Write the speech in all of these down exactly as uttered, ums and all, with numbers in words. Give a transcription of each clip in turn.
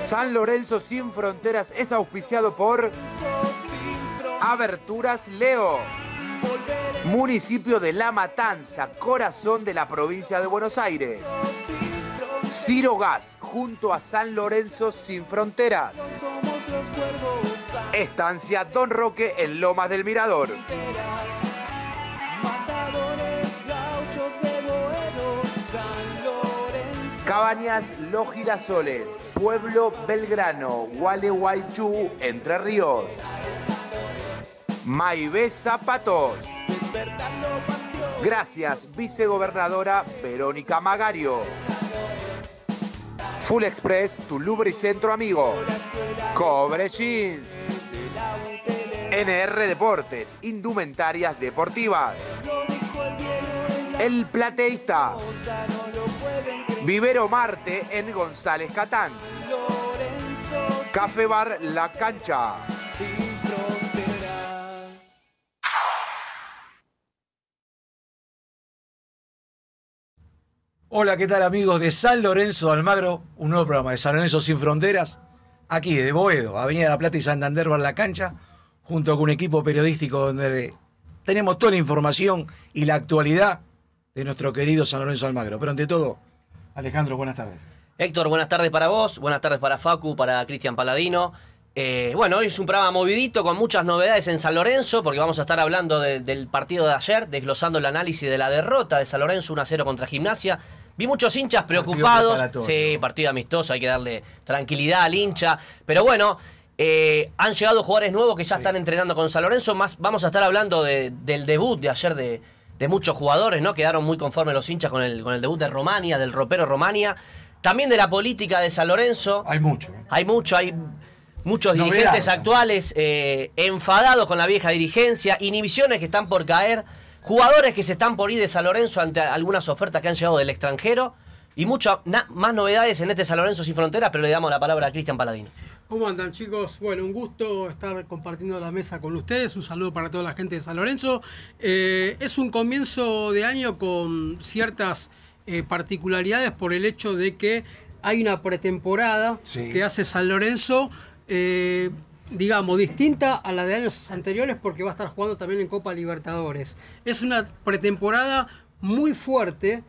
San Lorenzo Sin Fronteras es auspiciado por Aberturas Leo, municipio de La Matanza, corazón de la provincia de Buenos Aires. Ciro Gas, junto a San Lorenzo Sin Fronteras. Estancia Don Roque en Lomas del Mirador. Cabañas Los Girasoles, Pueblo Belgrano, Gualeguaychú, Entre Ríos. Maibé Zapatos. Gracias, vicegobernadora Verónica Magario. Full Express, tu lubricentro amigo. Cobre Jeans. N R Deportes, indumentarias deportivas. El Plateísta. Vivero Marte en González Catán. Café Bar La Cancha. Hola, ¿qué tal amigos de San Lorenzo de Almagro? Un nuevo programa de San Lorenzo Sin Fronteras. Aquí de Boedo, Avenida La Plata y Santander, Bar La Cancha, junto con un equipo periodístico donde tenemos toda la información y la actualidad de nuestro querido San Lorenzo de Almagro. Pero ante todo, Alejandro, buenas tardes. Héctor, buenas tardes para vos, buenas tardes para Facu, para Cristian Paladino. Eh, bueno, hoy es un programa movidito con muchas novedades en San Lorenzo, porque vamos a estar hablando de, del partido de ayer, desglosando el análisis de la derrota de San Lorenzo uno a cero contra Gimnasia. Vi muchos hinchas preocupados. Sí, partido amistoso, hay que darle tranquilidad al hincha. Pero bueno, eh, han llegado jugadores nuevos que ya sí están entrenando con San Lorenzo. Más, vamos a estar hablando de, del debut de ayer de, de muchos jugadores, ¿no? Quedaron muy conformes los hinchas con el, con el debut de Romania, del ropero Romania. También de la política de San Lorenzo. Hay mucho. ¿eh? Hay mucho, hay muchos dirigentes Novedades, actuales eh, enfadados con la vieja dirigencia, inhibiciones que están por caer, jugadores que se están por ir de San Lorenzo ante algunas ofertas que han llegado del extranjero y muchas más novedades en este San Lorenzo Sin Fronteras, pero le damos la palabra a Cristian Paladino. ¿Cómo andan, chicos? Bueno, un gusto estar compartiendo la mesa con ustedes. Un saludo para toda la gente de San Lorenzo. Eh, es un comienzo de año con ciertas eh, particularidades por el hecho de que hay una pretemporada sí. que hace San Lorenzo, eh, digamos, distinta a la de años anteriores porque va a estar jugando también en Copa Libertadores. Es una pretemporada muy fuerte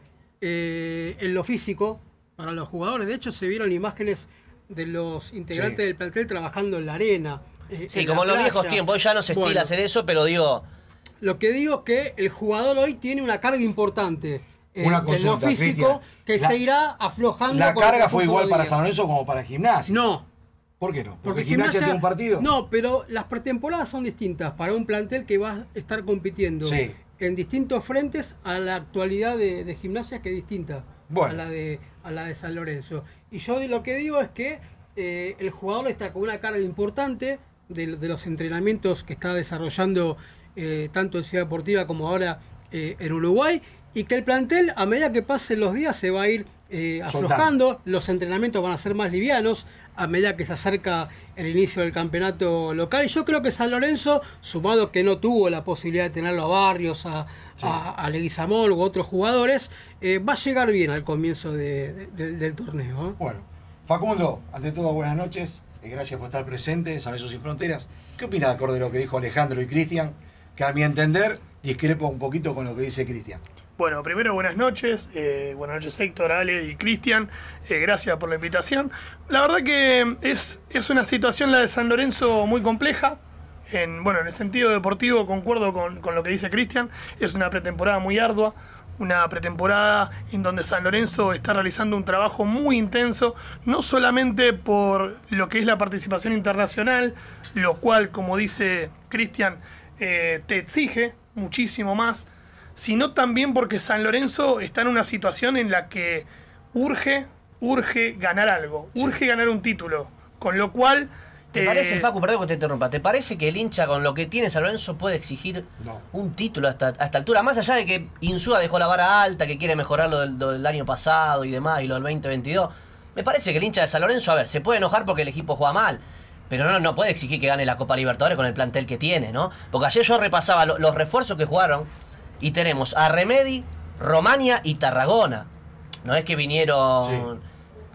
eh, en lo físico para los jugadores. De hecho, se vieron imágenes de los integrantes sí. del plantel trabajando en la arena. Eh, sí, como en los viejos tiempos. Hoy ya no se estila bueno, hacer eso, pero digo... Lo que digo es que el jugador hoy tiene una carga importante eh, una consulta, en lo físico Cristian, que la, se irá aflojando. ¿La carga fue igual para San Lorenzo como para Gimnasia? No. ¿Por qué no? ¿Porque, Porque Gimnasia, Gimnasia tiene un partido? No, pero las pretemporadas son distintas para un plantel que va a estar compitiendo sí. en distintos frentes a la actualidad de, de Gimnasia, que es distinta bueno. a, la de, a la de San Lorenzo. Y yo lo que digo es que eh, el jugador está con una carga importante de, de los entrenamientos que está desarrollando eh, tanto en Ciudad Deportiva como ahora eh, en Uruguay, y que el plantel, a medida que pasen los días, se va a ir eh, aflojando, Soltando. Los entrenamientos van a ser más livianos a medida que se acerca el inicio del campeonato local. Y yo creo que San Lorenzo, sumado que no tuvo la posibilidad de tenerlo a Barrios, a, sí. a, a Leguizamón u otros jugadores, eh, va a llegar bien al comienzo de, de, de, del torneo. ¿eh? Bueno, Facundo, ante todo buenas noches, y gracias por estar presente en San Lorenzo Sin Fronteras. ¿Qué opina acorde de lo que dijo Alejandro y Cristian? Que a mi entender discrepa un poquito con lo que dice Cristian. Bueno, primero buenas noches, eh, buenas noches Héctor, Ale y Cristian, eh, gracias por la invitación. La verdad que es, es una situación la de San Lorenzo muy compleja, en, bueno, en el sentido deportivo concuerdo con, con lo que dice Cristian, es una pretemporada muy ardua, una pretemporada en donde San Lorenzo está realizando un trabajo muy intenso, no solamente por lo que es la participación internacional, lo cual, como dice Cristian, eh, te exige muchísimo más, sino también porque San Lorenzo está en una situación en la que urge, urge ganar algo, urge sí. ganar un título, con lo cual... ¿Te eh... parece, Facu, perdón que te interrumpa, ¿te parece que el hincha con lo que tiene San Lorenzo puede exigir no. un título a esta, a esta altura? Más allá de que Insúa dejó la vara alta, que quiere mejorar lo del, lo del año pasado y demás, y lo del veinte veintidós, me parece que el hincha de San Lorenzo, a ver, se puede enojar porque el equipo juega mal, pero no, no puede exigir que gane la Copa Libertadores con el plantel que tiene, ¿no? Porque ayer yo repasaba lo, los refuerzos que jugaron, y tenemos a Remedi, Romania y Tarragona. No es que vinieron sí.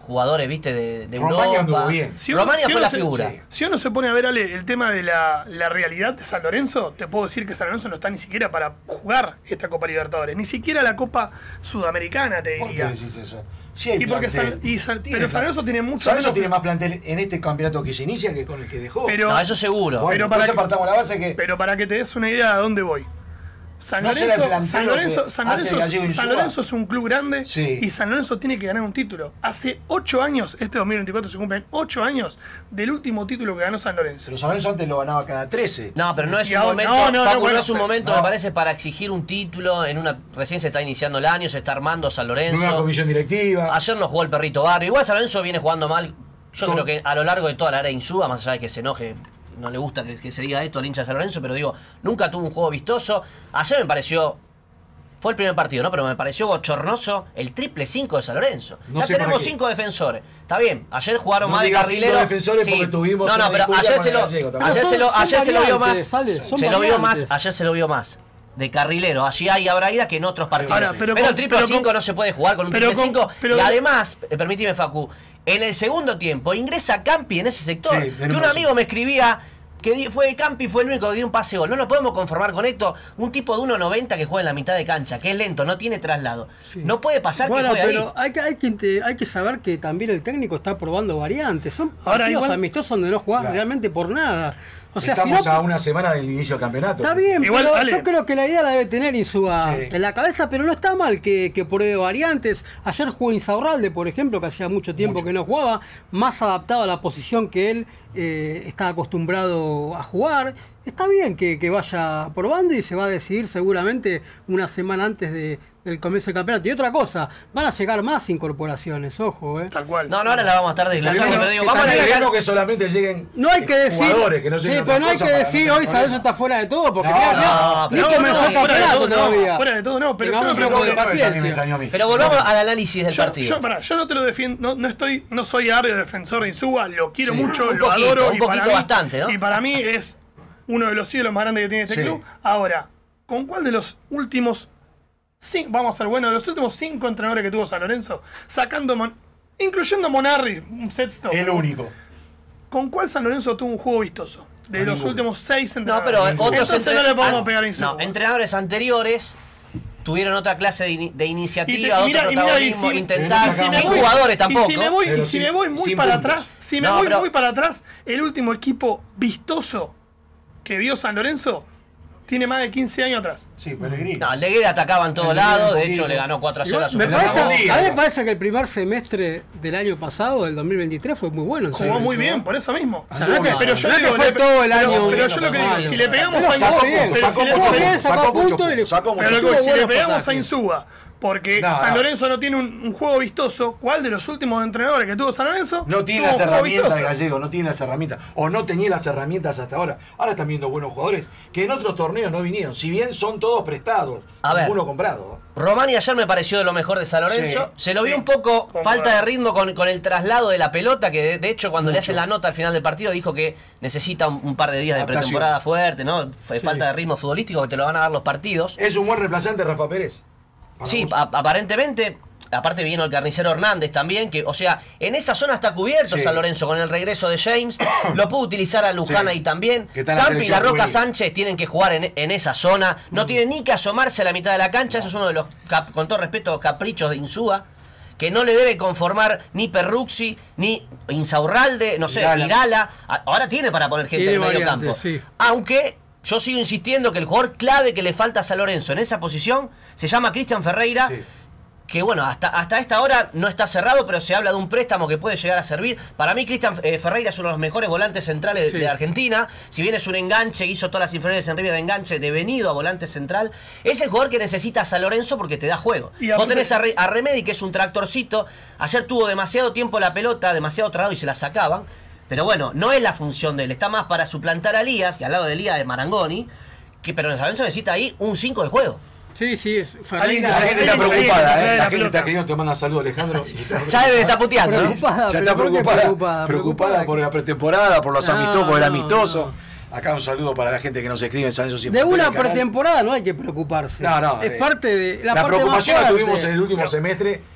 jugadores, viste, de, de Romania Europa. anduvo bien. Si uno, Romania si fue uno la se, figura. sí. Si uno se pone a ver, Ale, el tema de la, la realidad de San Lorenzo, te puedo decir que San Lorenzo no está ni siquiera para jugar esta Copa Libertadores, ni siquiera la Copa Sudamericana, te ¿Por diría. qué decís eso? Sí hay Y porque plantel. San- y San- Tiene pero San plan- Lorenzo tiene mucho San Lorenzo menos- tiene más plantel en este campeonato que se inicia que con el que dejó. Pero- No, eso seguro. bueno, pero para entonces que- partamos la base que Pero para que te des una idea de dónde voy. San No será el Lorenzo, plantel San lo que Lorenzo, San hace Lorenzo- Gallego San Insúa. Lorenzo es un club grande Sí. y San Lorenzo tiene que ganar un título. Hace ocho años, este dos mil veinticuatro se cumplen ocho años del último título que ganó San Lorenzo. pero San Lorenzo antes lo ganaba cada trece. No, pero no es Y un ahora- momento, no, no, no, Facu, no bueno, es un pero- momento, no. me parece, para exigir un título. En una recién se está iniciando el año, se está armando San Lorenzo. Nueva comisión directiva. Ayer no jugó el Perrito Barrio. Igual San Lorenzo viene jugando mal. Yo Con- creo que a lo largo de toda la era Insúa, más allá de que se enoje, no le gusta que, que se diga esto al hincha de San Lorenzo, pero digo, nunca tuvo un juego vistoso. Ayer me pareció, fue el primer partido, ¿no? Pero me pareció bochornoso el triple cinco de San Lorenzo. No ya sé para tenemos qué. cinco defensores. Está bien, ayer jugaron No más de digas cinco carrilero. defensores porque tuvimos No, no, una pero disputa ayer con se el lo, Gallego también. ayer Son- se lo, son ayer se lo vio más. variantes, Ale, son Se lo vio más, variantes. ayer se lo vio más. De carrilero, allí hay Abraida que en otros partidos. Ahora, pero, pero el con- triple pero cinco con- no se puede jugar con un pero triple con- cinco. pero- Y además, eh, permíteme, Facu, en el segundo tiempo ingresa Campi en ese sector. Sí, que tenés un razón. amigo me escribía que di- fue Campi, fue el único que dio un pase gol. No nos podemos conformar con esto. Un tipo de uno noventa que juega en la mitad de cancha, que es lento, no tiene traslado. Sí. No puede pasar Bueno, que juegue pero ahí. hay que, hay, que, inte- hay que saber que también el técnico está probando variantes. Son Ahora, partidos igual- amistosos donde no jugás Claro. realmente por nada. O sea, si Estamos no, a una semana del inicio del campeonato. está bien, Igual, pero Ale. yo creo que la idea la debe tener Insúa Sí. en la cabeza, pero no está mal que, que pruebe variantes. Ayer jugó Insaurralde, por ejemplo, que hacía mucho tiempo Mucho. que no jugaba, más adaptado a la posición que él eh, está acostumbrado a jugar. Está bien que, que vaya probando y se va a decidir seguramente una semana antes de, del comienzo del campeonato. Y otra cosa, van a llegar más incorporaciones, ojo, eh. Tal cual. No, no, ahora la vamos a estar desglosando, Pero pero digo, que vamos a también analizar. queremos que solamente lleguen No hay que decir. jugadores, que no sí, lleguen pero no hay otras que cosas decir para hoy no San Lorenzo tener está fuera de todo, porque No, mirá, no, mirá, pero ni no, comenzó no, el fuera de campeonato todo, no, todavía. fuera de todo no, pero Tengamos yo un no poco creo de que- problemas. paciencia. También me extrañó a mí. Pero volvamos al análisis del Yo, partido. yo, pará, yo no te lo defiendo, no, no estoy, no soy árbitro defensor de Insúa, lo quiero Sí. mucho, Un lo poquito, adoro un y para poquito mí, bastante, ¿no? y para mí es uno de los ídolos más grandes que tiene este Sí. club. Ahora, ¿con cuál de los últimos cinco, vamos a ser buenos, de los últimos cinco entrenadores que tuvo San Lorenzo, sacando Mon- incluyendo Monarri, un sexto, El único. ¿con cuál San Lorenzo tuvo un juego vistoso? De Con los ninguno. últimos seis No, entrenadores. pero otros Entonces entre- no le podemos ah, pegar a Insúa. No, entrenadores anteriores tuvieron otra clase de, ini- de Y te- iniciativa, y mira- otro y mira, y protagonismo, si- intentar, y si me sin voy- jugadores Y tampoco. si me voy, Pero y si sin- me voy muy sin para puntos. atrás, si me No, voy pero- muy para atrás, el último equipo vistoso que vio San Lorenzo tiene más de quince años atrás. Sí, Pellegrini. No, el de Guede atacaba en todos El de Guede lados, un de hecho poquito. le ganó cuatro a cero a su Me Pero parece, Ramón a Díaz. mí me parece que el primer semestre del año pasado, del dos mil veintitrés, fue muy bueno. en San Jugó muy Lorenzo, bien, ¿no? por eso mismo. O sea, no es que- pero yo no es que digo, fue le- todo el pero- año Pero yo lo que digo, malo. si le pegamos Pero a sacó Insúa, bien, pero sacó si le- mucho Sacó bien, puntos, sacó sacó mucho puntos y le- puntos, sacó mucho Pero lo que tuvo voy, si le buenos pegamos a pasajes. Insúa, porque No, San no. Lorenzo no tiene un, un juego vistoso, ¿cuál de los últimos entrenadores que tuvo San Lorenzo? No tiene tuvo las un juego herramientas de vistoso? Gallego, no tiene las herramientas. O no tenía las herramientas hasta ahora. Ahora están viendo buenos jugadores que en otros torneos no vinieron. Si bien son todos prestados, A ver. ninguno comprado. Romani ayer me pareció de lo mejor de San Lorenzo. Sí, Se lo vio sí, un poco concuerdo. falta de ritmo con, con el traslado de la pelota, que de, de hecho cuando le Mucho. hacen la nota al final del partido dijo que necesita un, un par de días de Adaptación. pretemporada fuerte, ¿no? F- Falta de ritmo futbolístico que te lo van a dar los partidos. Es un buen reemplazante Rafa Pérez. Para Sí, vos. a- aparentemente. Aparte vino el carnicero Hernández también, que, o sea, en esa zona está cubierto Sí. San Lorenzo con el regreso de James. Lo pudo utilizar a Luján Sí. ahí también. Que está en la Campi y la selección Roca juvenil. Sánchez tienen que jugar en, en esa zona. No tienen ni que asomarse a la mitad de la cancha. Eso es uno de los, cap- con todo respeto, caprichos de Insúa. Que no le debe conformar ni Perruxi, ni Insaurralde, no sé, Irala. Irala. A- Ahora tiene para poner gente Tiene en el medio variantes, campo. sí. Aunque yo sigo insistiendo que el jugador clave que le falta a San Lorenzo en esa posición se llama Cristian Ferreira. Sí. Que bueno, hasta, hasta esta hora no está cerrado, pero se habla de un préstamo que puede llegar a servir. Para mí, Cristian eh, Ferreira es uno de los mejores volantes centrales Sí. de Argentina. Si bien es un enganche, hizo todas las inferiores en River de enganche, devenido a volante central. Es el jugador que necesita a San Lorenzo porque te da juego. Y Vos aparte- tenés a, Re- a Remedi, que es un tractorcito. Ayer tuvo demasiado tiempo la pelota, demasiado trabado y se la sacaban. Pero bueno, no es la función de él. Está más para suplantar a Elías, que al lado de Elías de Marangoni. Que, pero San Lorenzo necesita ahí un cinco de juego. Sí, sí, es Alguien Ferreira. La que- gente está Alguien que- preocupada, alguien que ¿eh? trae La la gente está pelota. escribiendo, te manda saludos, Alejandro. Ya debe estar puteando, ¿no? Preocupada, Ya pero está ¿por qué preocupada, preocupada? preocupada por la pretemporada, por los No, amistosos, por el no, amistoso. no. Acá un saludo para la gente que nos escribe en San Lorenzo Sin De Fronteras, una el canal. pretemporada no hay que preocuparse. No, no. Es eh, parte de la, la parte preocupación más la fuerte. tuvimos en el último Pero- semestre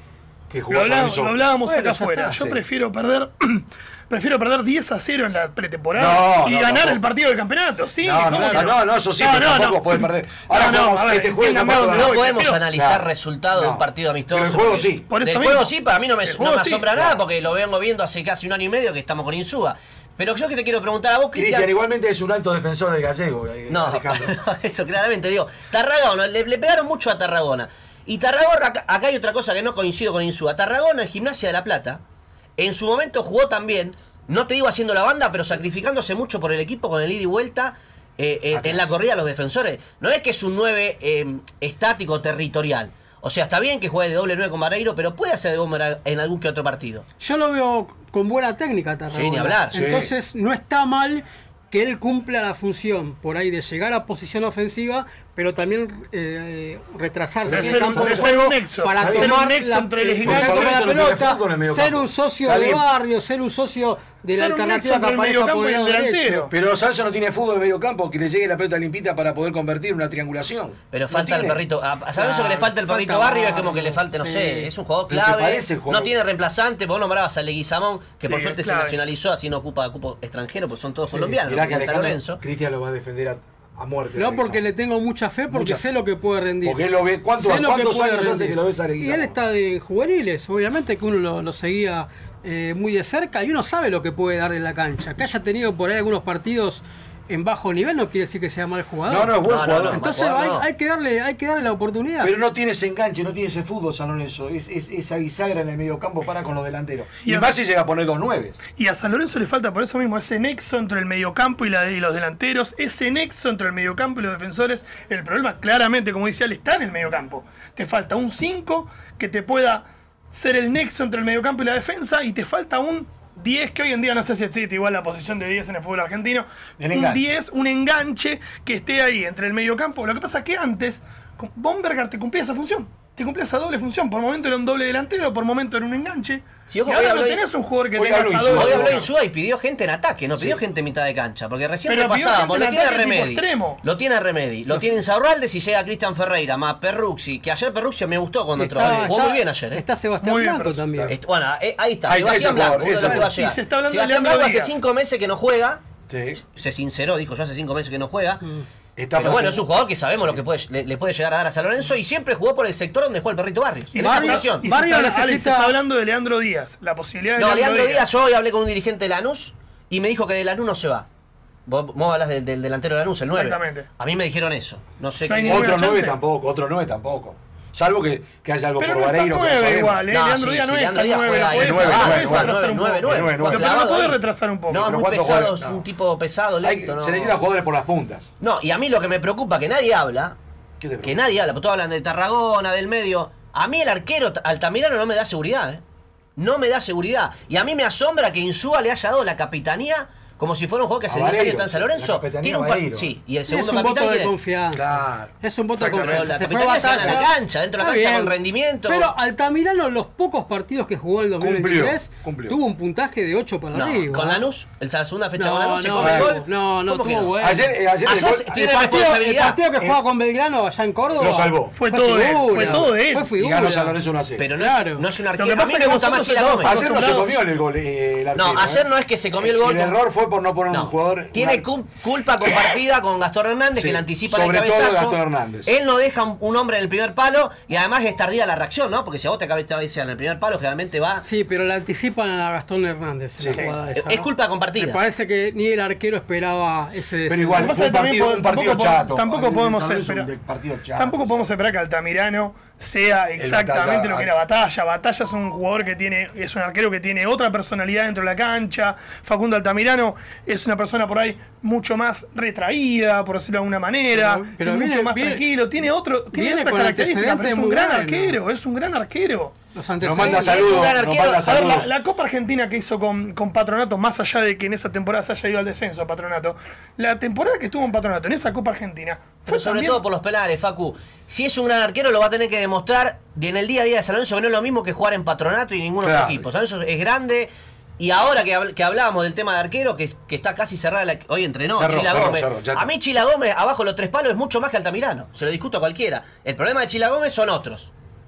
que jugó lo, hablamos, San lo hablábamos bueno, acá afuera. Yo sí. prefiero perder prefiero perder diez a cero en la pretemporada no, y no, ganar tampoco. el partido del campeonato. Sí, no, no, no, no, no, eso sí, no, pero no, tampoco no. puede perder. Ahora no, no, jugamos a ver, este juego entiéndame campeonato dónde de la- No voy, podemos prefiero- analizar Claro. resultados de No. un partido amistoso. Pero el juego porque- sí. Por eso Del mismo. juego sí, para mí no me, El no juego me sí. asombra Claro. nada porque lo vengo viendo hace casi un año y medio que estamos con Insúa. Pero yo que te quiero preguntar a vos, Cristian Cristian. igualmente es un alto defensor del gallego. eh, No, Alejandro. eso claramente digo. Tarragona, le, le pegaron mucho a Tarragona. Y Tarragona, acá, acá hay otra cosa que no coincido con Insúa. Tarragona en Gimnasia de la Plata, en su momento jugó también, no te digo haciendo la banda, pero sacrificándose mucho por el equipo con el ida y vuelta eh, eh, en la corrida a los defensores. No es que es un nueve eh, estático territorial. O sea, está bien que juegue de doble nueve con Barreiro, pero puede hacer de bomber en algún que otro partido. Yo lo veo con buena técnica, Tarragona. Sí, ni hablar. Sí. Entonces no está mal que él cumpla la función por ahí de llegar a posición ofensiva, pero también eh, retrasarse De en el ser- campo de de ser juego un nexo, para de ser un tomar nexo la, entre el el gigante control de y la el medio pelota, campo en el medio ser campo. un socio Está de bien. barrio, ser un socio de la Ser un nexo alternativa que entre el aparezca mediocampo por y el el lado delantero. derecho. Pero Salso no tiene fútbol de medio campo, que le llegue la pelota limpita para poder convertir una triangulación. Pero No falta el tiene. perrito. A, a San Lorenzo que le Claro, falta el perrito falta Barrio, es como Barrio, que le falte, no sí. sé, es un jugador Pero te clave. parece el jugador- No tiene reemplazante. Vos nombrabas a Leguizamón, que por Sí, suerte se clave. nacionalizó, así no ocupa cupo extranjero, pues son todos Sí. colombianos. Mirá no que como en San Alejandro, Lorenzo. Cristian lo va a defender a, a muerte. No, a porque le Leguizamón. tengo mucha fe, porque Mucha sé fe. lo que puede rendir. Porque él lo ve. ¿Cuánto- Sé lo que ¿Cuántos puede años hace rendir. que lo ves a Y Leguizamón? él está de juveniles, obviamente que uno lo, lo seguía eh, muy de cerca y uno sabe lo que puede dar en la cancha. Que haya tenido por ahí algunos partidos en bajo nivel no quiere decir que sea mal jugador. No, no, es buen No, no, jugador. no, Entonces mal hay, jugador no. hay que darle, hay que darle la oportunidad. Pero no tiene ese enganche, no tiene ese fútbol San Lorenzo. Es, es, esa bisagra en el medio campo para con los delanteros. Y, Y a- más si llega a poner dos nueves. Y a San Lorenzo le falta por eso mismo ese nexo entre el mediocampo y, la, y los delanteros, ese nexo entre el mediocampo y los defensores. El problema, claramente, como decía, él está en el mediocampo. Te falta un cinco que te pueda ser el nexo entre el mediocampo y la defensa, y te falta un diez, que hoy en día no sé si existe igual la posición de diez en el fútbol argentino. El un enganche. diez, un enganche que esté ahí entre el mediocampo. Lo que pasa que antes, con Bomberger te cumplía esa función. Te cumplía esa doble función. Por momento era un doble delantero, por momento era un enganche. Sí, ojo, y hoy ahora no habló- tenés un jugador que hoy tenga habló esa Insúa. doble Hoy habló función. Insúa y pidió gente en ataque, no pidió gente en mitad de cancha. Porque recién Pero pidió repasábamos, gente lo en tiene ataque tipo Remedi. extremo. Lo tiene Remedi. Lo tiene Insaurralde si llega Cristian Ferreira, más Perrucci. Que ayer Perrucci me gustó cuando entró. Está- Jugó está- muy bien ayer. ¿eh? Está Sebastián Muy bien, Blanco pero también. Est- Bueno, eh, ahí está. Ahí está ese Sebastián Blanco, jugador, uno de los ese que va a jugador. llegar. Y se está hablando de Sebastián Leandro Blanco hace Díaz. cinco meses que no juega. Sí. Se sinceró, dijo yo hace cinco meses que no juega. Está Pero bueno, pasando- es un jugador que sabemos lo que puede, le, le puede llegar a dar a San Lorenzo y siempre jugó por el sector donde juega el Perrito Barrios. Y En se esa está- posición. y se Barrio está- necesita- Alex, se está hablando de Leandro Díaz, la posibilidad de No, Leandro, Leandro Díaz, yo hoy hablé con un dirigente de Lanús y me dijo que de Lanús no se va. Vos, vos hablas del, del delantero de Lanús, el nueve. Exactamente. A mí me dijeron eso. No sé No hay qué. ninguna Otro nueve chance. tampoco, otro nueve tampoco. Salvo que, que haya algo Pero por no está Vareiro que no nueve sabemos. igual, ¿eh? No, Leandro sí, Díaz sí, no es Leandro tan Díaz nueve, juega lo ahí. puede- nueve, lo nueve, puede nueve, retrasar un nueve, poco. nueve, nueve, nueve. Lo que no Clavado lo puede ahí. retrasar un poco. No, ¿Pero muy cuánto pesado, juega? es un No. tipo pesado, Hay- lento. no. Se necesitan jugadores por las puntas. No, y a mí lo que me preocupa, que nadie habla, ¿Qué te que preocupa? nadie habla, porque todos hablan de Tarragona, del medio. A mí el arquero Altamirano no me da seguridad, ¿eh? No me da seguridad. Y a mí me asombra que Insúa le haya dado la capitanía como si fuera un jugador que hace A diez años Vareiro, está en San la Lorenzo. capitanía Tiene un a par- Vareiro. Sí, y el Es segundo un capitán voto de quiere- confianza. Claro. Es un voto de Exactamente. confianza. La Se fue capitanía se gana Batalla. en la cancha, dentro de la Está cancha bien. con rendimiento. Pero Altamirano, los pocos partidos que jugó en el dos mil veintitrés, Cumplió, cumplió. tuvo un puntaje de ocho para No, arriba. con Lanús, el- la segunda fecha No, con Lanús se no, come el no, gol. no, no, ¿Cómo que estuvo no? bueno. Ayer, eh, ayer el Allá gol- se- El tiene partido, el responsabilidad. partido que Eh, juega con Belgrano allá en Córdoba lo salvó. Fue todo de él, figura, fue todo de él. Fue y figura. ganó San Lorenzo uno a cero. Pero no, Claro. es, no es un Lo arquero. que A pasa mí es me que gusta más nosotros Chila estamos Gómez. Ayer no se acostumbrados- comió el gol eh, el arquero. No, ayer ¿eh? no es que se comió el gol. El con- error fue por no poner No, un jugador. tiene una- cu- culpa compartida con Gastón Hernández, Sí, que le anticipa sobre el todo cabezazo. Gastón Hernández. Él no deja un, un hombre en el primer palo y además es tardía la reacción, ¿no? Porque si a vos te cabecean en el primer palo, generalmente va. Sí, pero le anticipan a Gastón Hernández en Sí. la jugada Es, esa, es ¿no? culpa Me compartida. parece que ni el arquero esperaba ese Pero igual, Lo que fue un pasa es que partido, también un partido tampoco, chato. tampoco El de podemos San Lorenzo, esperar, un partido chato. tampoco podemos esperar que Altamirano sea exactamente Batalla, lo que era Batalla. Batalla es un jugador que tiene, es un arquero que tiene otra personalidad dentro de la cancha. Facundo Altamirano es una persona por ahí mucho más retraída, por decirlo de alguna manera, Pero- pero mucho viene- más viene- tranquilo, tiene otro, tiene viene otras con características, pero es antecedentes un muy gran buenos. arquero, es un gran arquero. Los Nos antecedentes. manda Sí, es un saludos, gran nos arquero. manda A ver, la, saludos. la Copa Argentina que hizo con, con Patronato, más allá de que en esa temporada se haya ido al descenso Patronato, la temporada que estuvo en Patronato, en esa Copa Argentina, fue Pero sobre también- todo por los penales, Facu. Si es un gran arquero, lo va a tener que demostrar en el día a día de San Lorenzo, que no es lo mismo que jugar en Patronato y ningún Claro. otro equipo. San Lorenzo es grande. Y ahora que, habl- que hablábamos del tema de arquero, que, que está casi cerrada, la, hoy entrenó Cerró, Chila cerró, Gómez. cerró, ya está. A mí Chila Gómez, abajo los tres palos, es mucho más que Altamirano. Se lo discuto a cualquiera. El problema de Chila Gómez son otros.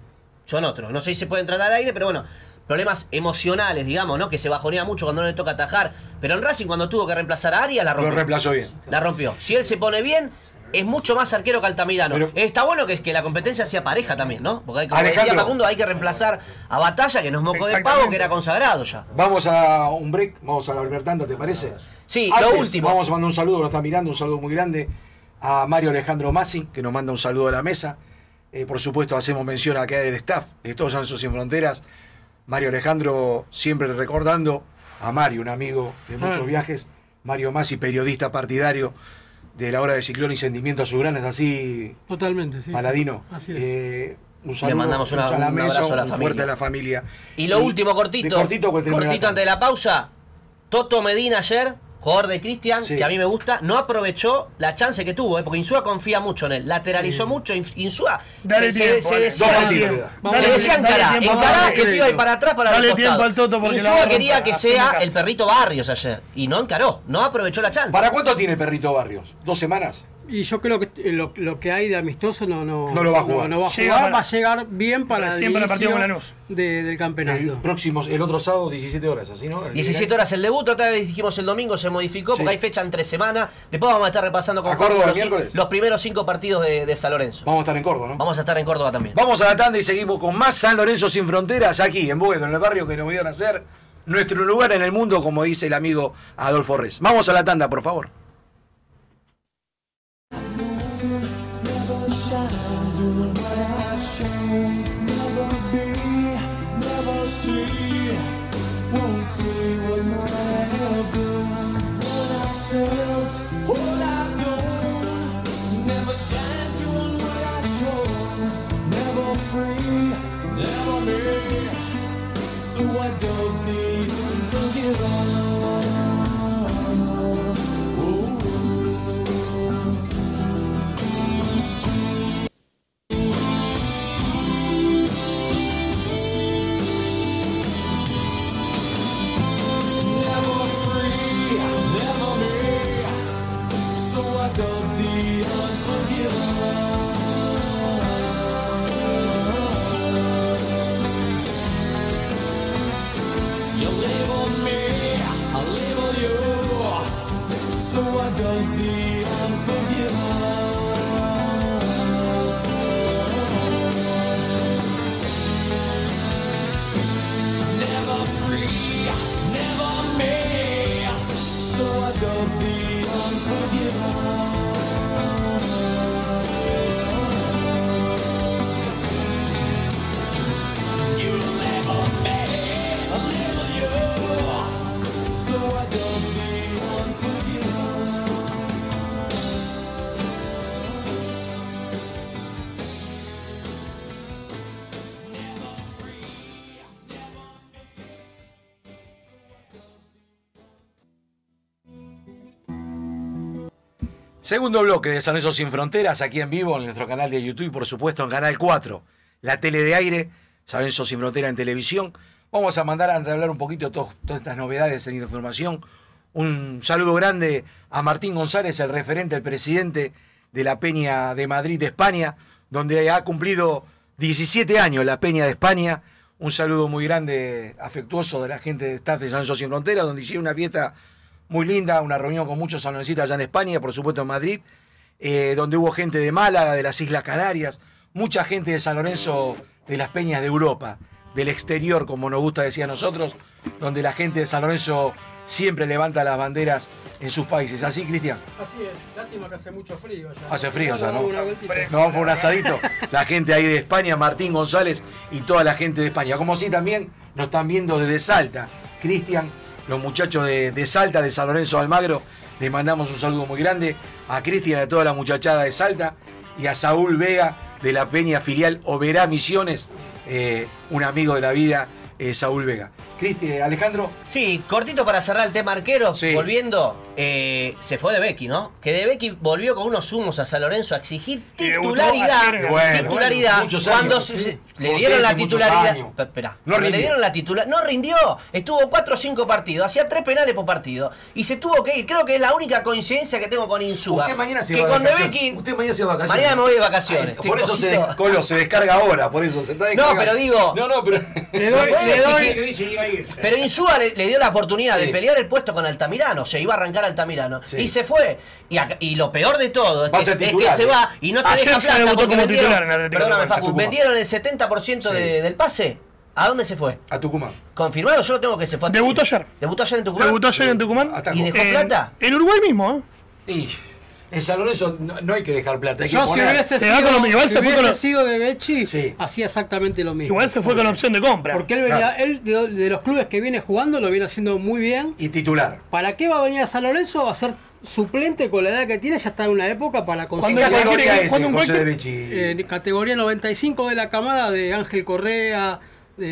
son otros. No sé si se pueden tratar al aire, pero bueno, problemas emocionales, digamos, ¿no? Que se bajonea mucho cuando no le toca atajar. Pero en Racing, cuando tuvo que reemplazar a Arias, la rompió. Lo reemplazó bien. La rompió. Si él se pone bien, es mucho más arquero que Altamirano. Pero está bueno que, que la competencia sea pareja también, ¿no? Porque como decía Facundo, hay que reemplazar a Batalla, que nos mocó de pavo, que era consagrado ya. Vamos a un break, vamos a la Albertanda, ¿te parece? Sí, Antes, lo último. Vamos a mandar un saludo, lo está mirando, un saludo muy grande a Mario Alejandro Massi, que nos manda un saludo a la mesa. Eh, por supuesto, hacemos mención acá del staff de Todos San Sin Fronteras. Mario Alejandro, siempre recordando a Mario, un amigo de muchos ah. viajes. Mario Massi, periodista partidario de la hora de Ciclón y Sentimiento Azulgrana, es así. Totalmente, sí. Paladino. Así es. Eh, un saludo, le mandamos una, un, a la mesa, un abrazo a la un familia. fuerte a la familia. Y lo y último, cortito. cortito, cortito antes de la pausa. Toto Medina ayer, jugador de Cristian, sí. que a mí me gusta, no aprovechó la chance que tuvo, ¿eh? Porque Insúa confía mucho en él. Lateralizó sí. mucho. Insúa se, se, se decía, le decían cara, encará que iba a ir para atrás para Dale tiempo al Toto porque Insúa quería que sea el Perrito Barrios ayer. Y no encaró, no aprovechó la chance. ¿Para cuánto tiene Perrito Barrios? ¿Dos semanas? Y yo creo que lo, lo que hay de amistoso no, no, no lo va a jugar. No, no va a jugar, para, va a llegar bien para el el partido con Lanús de, del campeonato. El próximo, el otro sábado, diecisiete horas, así, ¿no? El diecisiete horas el debut, otra vez dijimos el domingo, se modificó sí. porque hay fecha entre semana. Después vamos a estar repasando con Córdoba los, miércoles. los primeros cinco partidos de, de San Lorenzo. Vamos a estar en Córdoba, ¿no? Vamos a estar en Córdoba también. Vamos a la tanda y seguimos con más San Lorenzo Sin Fronteras aquí en Boedo, en el barrio que nos vieron hacer nuestro lugar en el mundo, como dice el amigo Adolfo Rez. Vamos a la tanda, por favor. Segundo bloque de San Lorenzo Sin Fronteras, aquí en vivo, en nuestro canal de YouTube y por supuesto en Canal cuatro, la tele de aire, San Lorenzo Sin Fronteras en televisión. Vamos a mandar, antes de hablar un poquito de todas, todas estas novedades en información, un saludo grande a Martín González, el referente, el presidente de la Peña de Madrid de España, donde ha cumplido diecisiete años la Peña de España. Un saludo muy grande, afectuoso de la gente de staff de San Lorenzo Sin Fronteras, donde hicieron una fiesta muy linda, una reunión con muchos sanlorencitas allá en España, por supuesto en Madrid, eh, donde hubo gente de Málaga, de las Islas Canarias, mucha gente de San Lorenzo, de las peñas de Europa, del exterior, como nos gusta decir a nosotros, donde la gente de San Lorenzo siempre levanta las banderas en sus países. ¿Así, Cristian? Así es, lástima que hace mucho frío allá. Hace frío allá, ¿no? Nos vamos por un asadito. La gente ahí de España, Martín González y toda la gente de España. Como así también nos están viendo desde Salta. Cristian, los muchachos de, de Salta, de San Lorenzo de Almagro, les mandamos un saludo muy grande a Cristian y a toda la muchachada de Salta y a Saúl Vega de la Peña filial Oberá Misiones, eh, un amigo de la vida, eh, Saúl Vega. Cristi, Alejandro. Sí, cortito para cerrar el tema arquero. Sí. Volviendo, eh, se fue De Becchi, ¿no? Que De Becchi volvió con unos humos a San Lorenzo a exigir titularidad. Bueno, titularidad. bueno, cuando años, se, ¿sí? se- le Como dieron seis la y muchos titularidad. años. Pe- Esperá, No cuando le rindió. dieron la titular. No rindió. Estuvo cuatro o cinco partidos. Hacía tres penales por partido. Y se tuvo que ir. Creo que es la única coincidencia que tengo con Insúa. Usted mañana se que va de con De vacaciones. Becchi. Usted mañana se va de vacaciones. Mañana me voy de vacaciones. Ahí, Estoy por eso se, poquito- Colo, se descarga ahora, por eso se está No, descargando. pero digo. No, no, pero. Le doy, Puede le doy, exigir- Pero Insúa le, le dio la oportunidad Sí. de pelear el puesto con Altamirano, se iba a arrancar Altamirano Sí. y se fue. Y, acá- y lo peor de todo es Va a que, ser es que titular, se ¿eh? va y no te Ayer deja ya plata debutó porque como vendieron, titular en Atlético perdóname, Tucumán. Facu, Tucumán. vendieron el setenta por ciento Sí. de- del pase. ¿A dónde se fue? A Tucumán. Confirmado, yo lo tengo que se fue a Debutó ayer. Debutó ayer en Tucumán. Debutó ayer en Tucumán. Hasta ¿Y dejó En- plata? En Uruguay mismo, ¿eh? Y en San Lorenzo no, no hay que dejar plata. Hay que yo si poner. hubiese Se va sido, con lo- igual si se fue hubiese con lo- sido De Becchi, Sí. hacía exactamente lo mismo. Igual se fue con la opción de compra. Porque él venía, Claro. él de, de los clubes que viene jugando lo viene haciendo muy bien. Y titular. ¿Para qué va a venir a San Lorenzo a ser suplente con la edad que tiene? Ya está en una época para ¿En conseguir qué ¿Cuándo categoría quiere- es cuándo en José cualquier- de Becchi? en categoría noventa y cinco de la camada de Ángel Correa,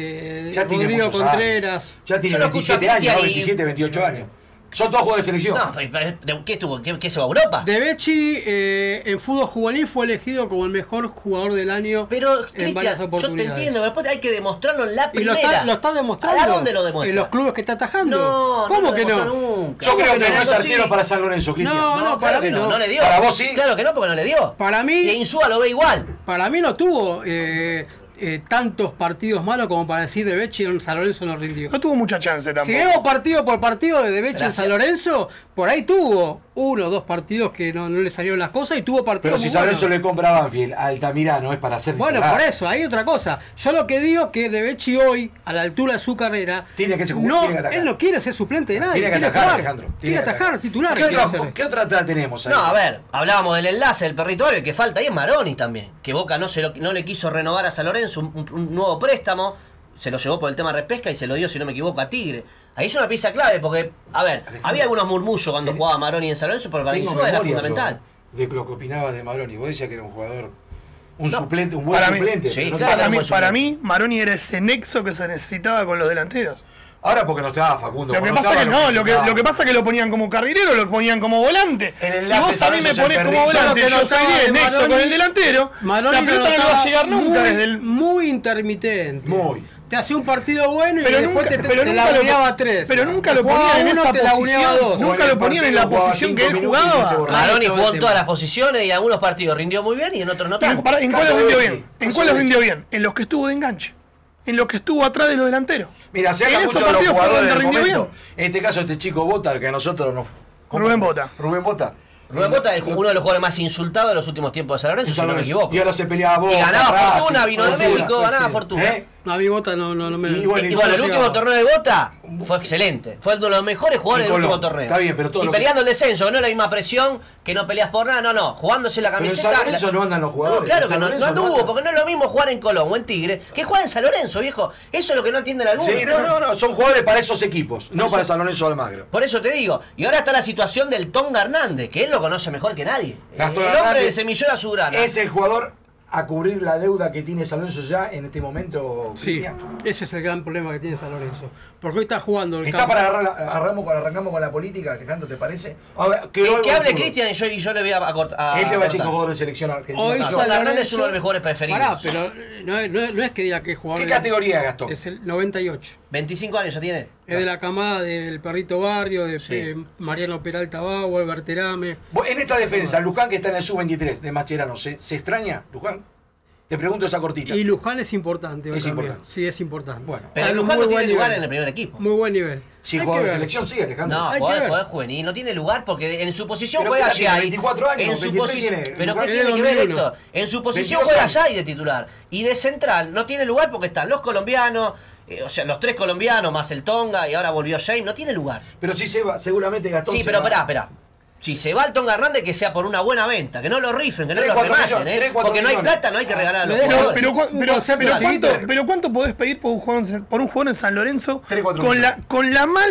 de Ya tiene Rodrigo muchos Contreras. años. Ya tiene Yo lo escucho a veintisiete años, Cristian ¿no? y- veintisiete, veintiocho años. Son todos jugadores de selección. No, pero- pero- ¿de ¿qué estuvo? ¿Qué, qué se va a Europa? De Becchi eh, en fútbol juvenil fue elegido como el mejor jugador del año Pero, en Cristian, varias yo te oportunidades. entiendo, pero después hay que demostrarlo en la Y lo primera. está, lo está demostrando. ¿A dónde lo demuestra? En los clubes que está atajando. No, ¿Cómo no lo que demostró no? nunca. Yo creo ¿Cómo que no es Sí. arquero para San Lorenzo, Cristian. No, No, no, claro para que mí no, no. no le dio. Para vos sí. Claro que no, porque no le dio. Para mí- Y Insúa lo ve igual. Para mí no tuvo eh, eh, tantos partidos malos como para decir De Becchi en San Lorenzo no rindió. No tuvo mucha chance Si tampoco. vemos partido por partido de De Becchi en Gracias. San Lorenzo, por ahí tuvo uno o dos partidos que no, no le salieron las cosas y tuvo partidos Pero si muy San buenos. Lorenzo le compra a Banfield, a Altamirano, es para hacer Bueno, titular. por eso, hay otra cosa. Yo lo que digo que De Becchi hoy, a la altura de su carrera, Tiene que ser- no, tiene que atajar. él no quiere ser suplente de nadie. Tiene que quiere atajar, jugar. Alejandro. Tiene que atajar, titular. ¿Qué quiere otra, ser. ¿Qué otra atrás tenemos ahí? No, a ver, hablábamos del enlace del perrito Oro, el que falta ahí es Maroni también. Que Boca no, se lo- no le quiso renovar a San Lorenzo un, un- un nuevo préstamo. Se lo llevó por el tema repesca y se lo dio, si no me equivoco, a Tigre. Ahí es una pieza clave porque, a ver, había algunos murmullos cuando jugaba Maroni en San Lorenzo, pero para Tengo Insúa era memoria fundamental. yo de lo que opinabas de Maroni. Vos decías que era un jugador, un No, suplente, un buen para mí- suplente. sí, pero no claro. Para tenía- mí, buen para suplente. mí, Maroni era ese nexo que se necesitaba con los delanteros. Ahora porque no estaba Facundo. Lo que cuando pasa que estaba, no, lo que, estaba. lo que pasa que lo ponían como carrilero, lo ponían como volante. El Si enlace vos a mí me San Lorenzo ponés es como el Yo lo volante, que yo soy notaba diez, de nexo Maroni- con el delantero, Maroni la lo pelota no le va a notaba llegar nunca muy, desde el... muy intermitente. Muy. Te hacía un partido bueno y Pero después nunca, te, te, pero te nunca la lo, uneaba tres. pero nunca Te lo jugaba ponían en uno, esa te la uneaba posición. dos. Nunca O en lo el ponían en la partido jugaba posición que cinco él minutos y jugaba. se borraba. Maroni todo jugó el en todas tiempo. las posiciones y en algunos partidos rindió muy bien y en otros no ¿En, tanto. para- en Caso cuáles rindió Becchi, bien? ¿En caso cuáles Becchi. rindió bien? En los que estuvo de enganche. En los que estuvo atrás de los delanteros. Mira, se en habla esos mucho de los partidos fue jugadores donde del rindió momento. bien. En este caso, este chico Bota, que a nosotros nos... ¿cómo? Rubén Bota. Rubén Bota. Rubén Bota es uno de los jugadores más insultados de los últimos tiempos de San Lorenzo, si no me equivoco. Y ahora se peleaba Boca. Y ganaba Racing, fortuna, vino de Fortuna. México, ganaba Sí. fortuna. ¿Eh? A mi Bota no, no, no me. Y bueno, Y bueno, el no último llegaba. torneo de Bota fue excelente. Fue uno de los mejores jugadores En del último Colón. torneo. Está bien, pero todo y lo que- peleando el descenso, que no es la misma presión, que no peleas por nada, no, no. Jugándose la Pero en camiseta. San Lorenzo la- no andan los No, jugadores. claro En que San no, Lorenzo no anduvo, andan. porque no es lo mismo jugar en Colón o en Tigre que jugar en San Lorenzo, viejo. Eso es lo que no entienden algunos. Sí, no, no, no, son jugadores para esos equipos, no para San Lorenzo de Almagro. Por eso te digo, y ahora está la situación del Tonga Hernández, que él lo conoce mejor que nadie. Gastón el hombre Hernández de Semillero Azulgrana. Es el jugador a cubrir la deuda que tiene San Lorenzo ya en este momento. Sí, Cristian. ese es el gran problema que tiene San Lorenzo. Porque hoy está jugando el ¿Está campo. para agarrar la, agarramos con, arrancamos con la política, Alejandro, te parece? A ver, Que, algo que de hable fútbol. Cristian y yo, y yo le voy a cortar. Él te va a decir que jugador de selección argentina. Hoy No. Gastón San Hernández Lorenzo- es uno de los mejores preferidos. Pará, pero eh, no, es- no es- no es que diga que es jugador. ¿Qué de- categoría, Gastón? Es el noventa y ocho. veinticinco años ya tiene. Es de la camada del Perrito Barrio, de Sí. eh, Mariano Peralta Bauer, Berterame. Vos, en esta defensa, Luján que está en el sub veintitrés de Mascherano, ¿se, ¿se extraña, Luján? Te pregunto esa cortita. Y Luján es importante. hoy Es también. importante. Sí, es importante. Bueno. Pero Está en un Luján muy no tiene buen lugar nivel. en el primer equipo. Muy buen nivel. Si Hay juega que de ver. selección, sí, Alejandro. No, Hay que jugador, ver. jugador juvenil, no tiene lugar porque en su posición Pero juega ¿qué tiene? allá. y- veinticuatro años, en su veintitrés posición. tiene. Pero ¿qué Es de tiene que ver dos mil uno. esto? En su posición veintidós juega años. allá y de titular. Y de central no tiene lugar porque están los colombianos, eh, o sea, los tres colombianos más el Tonga y ahora volvió James, no tiene lugar. Pero sí se va, seguramente Gastón. Sí, se pero va. esperá, esperá. Si se va el Tonga Hernández, que sea por una buena venta, que no lo rifen, que no Tres, lo cuatro rematen, millones, ¿eh? tres, cuatro Porque no hay millones. plata, no hay que regalar a los Me dejo- Pero, jugadores. pero, cu- Un pero- concepto pero chiquito. cuánto, pero cuánto podés pedir por un jugador, en- por un jugador en San Lorenzo Tres, cuatro con la, millones. con la mala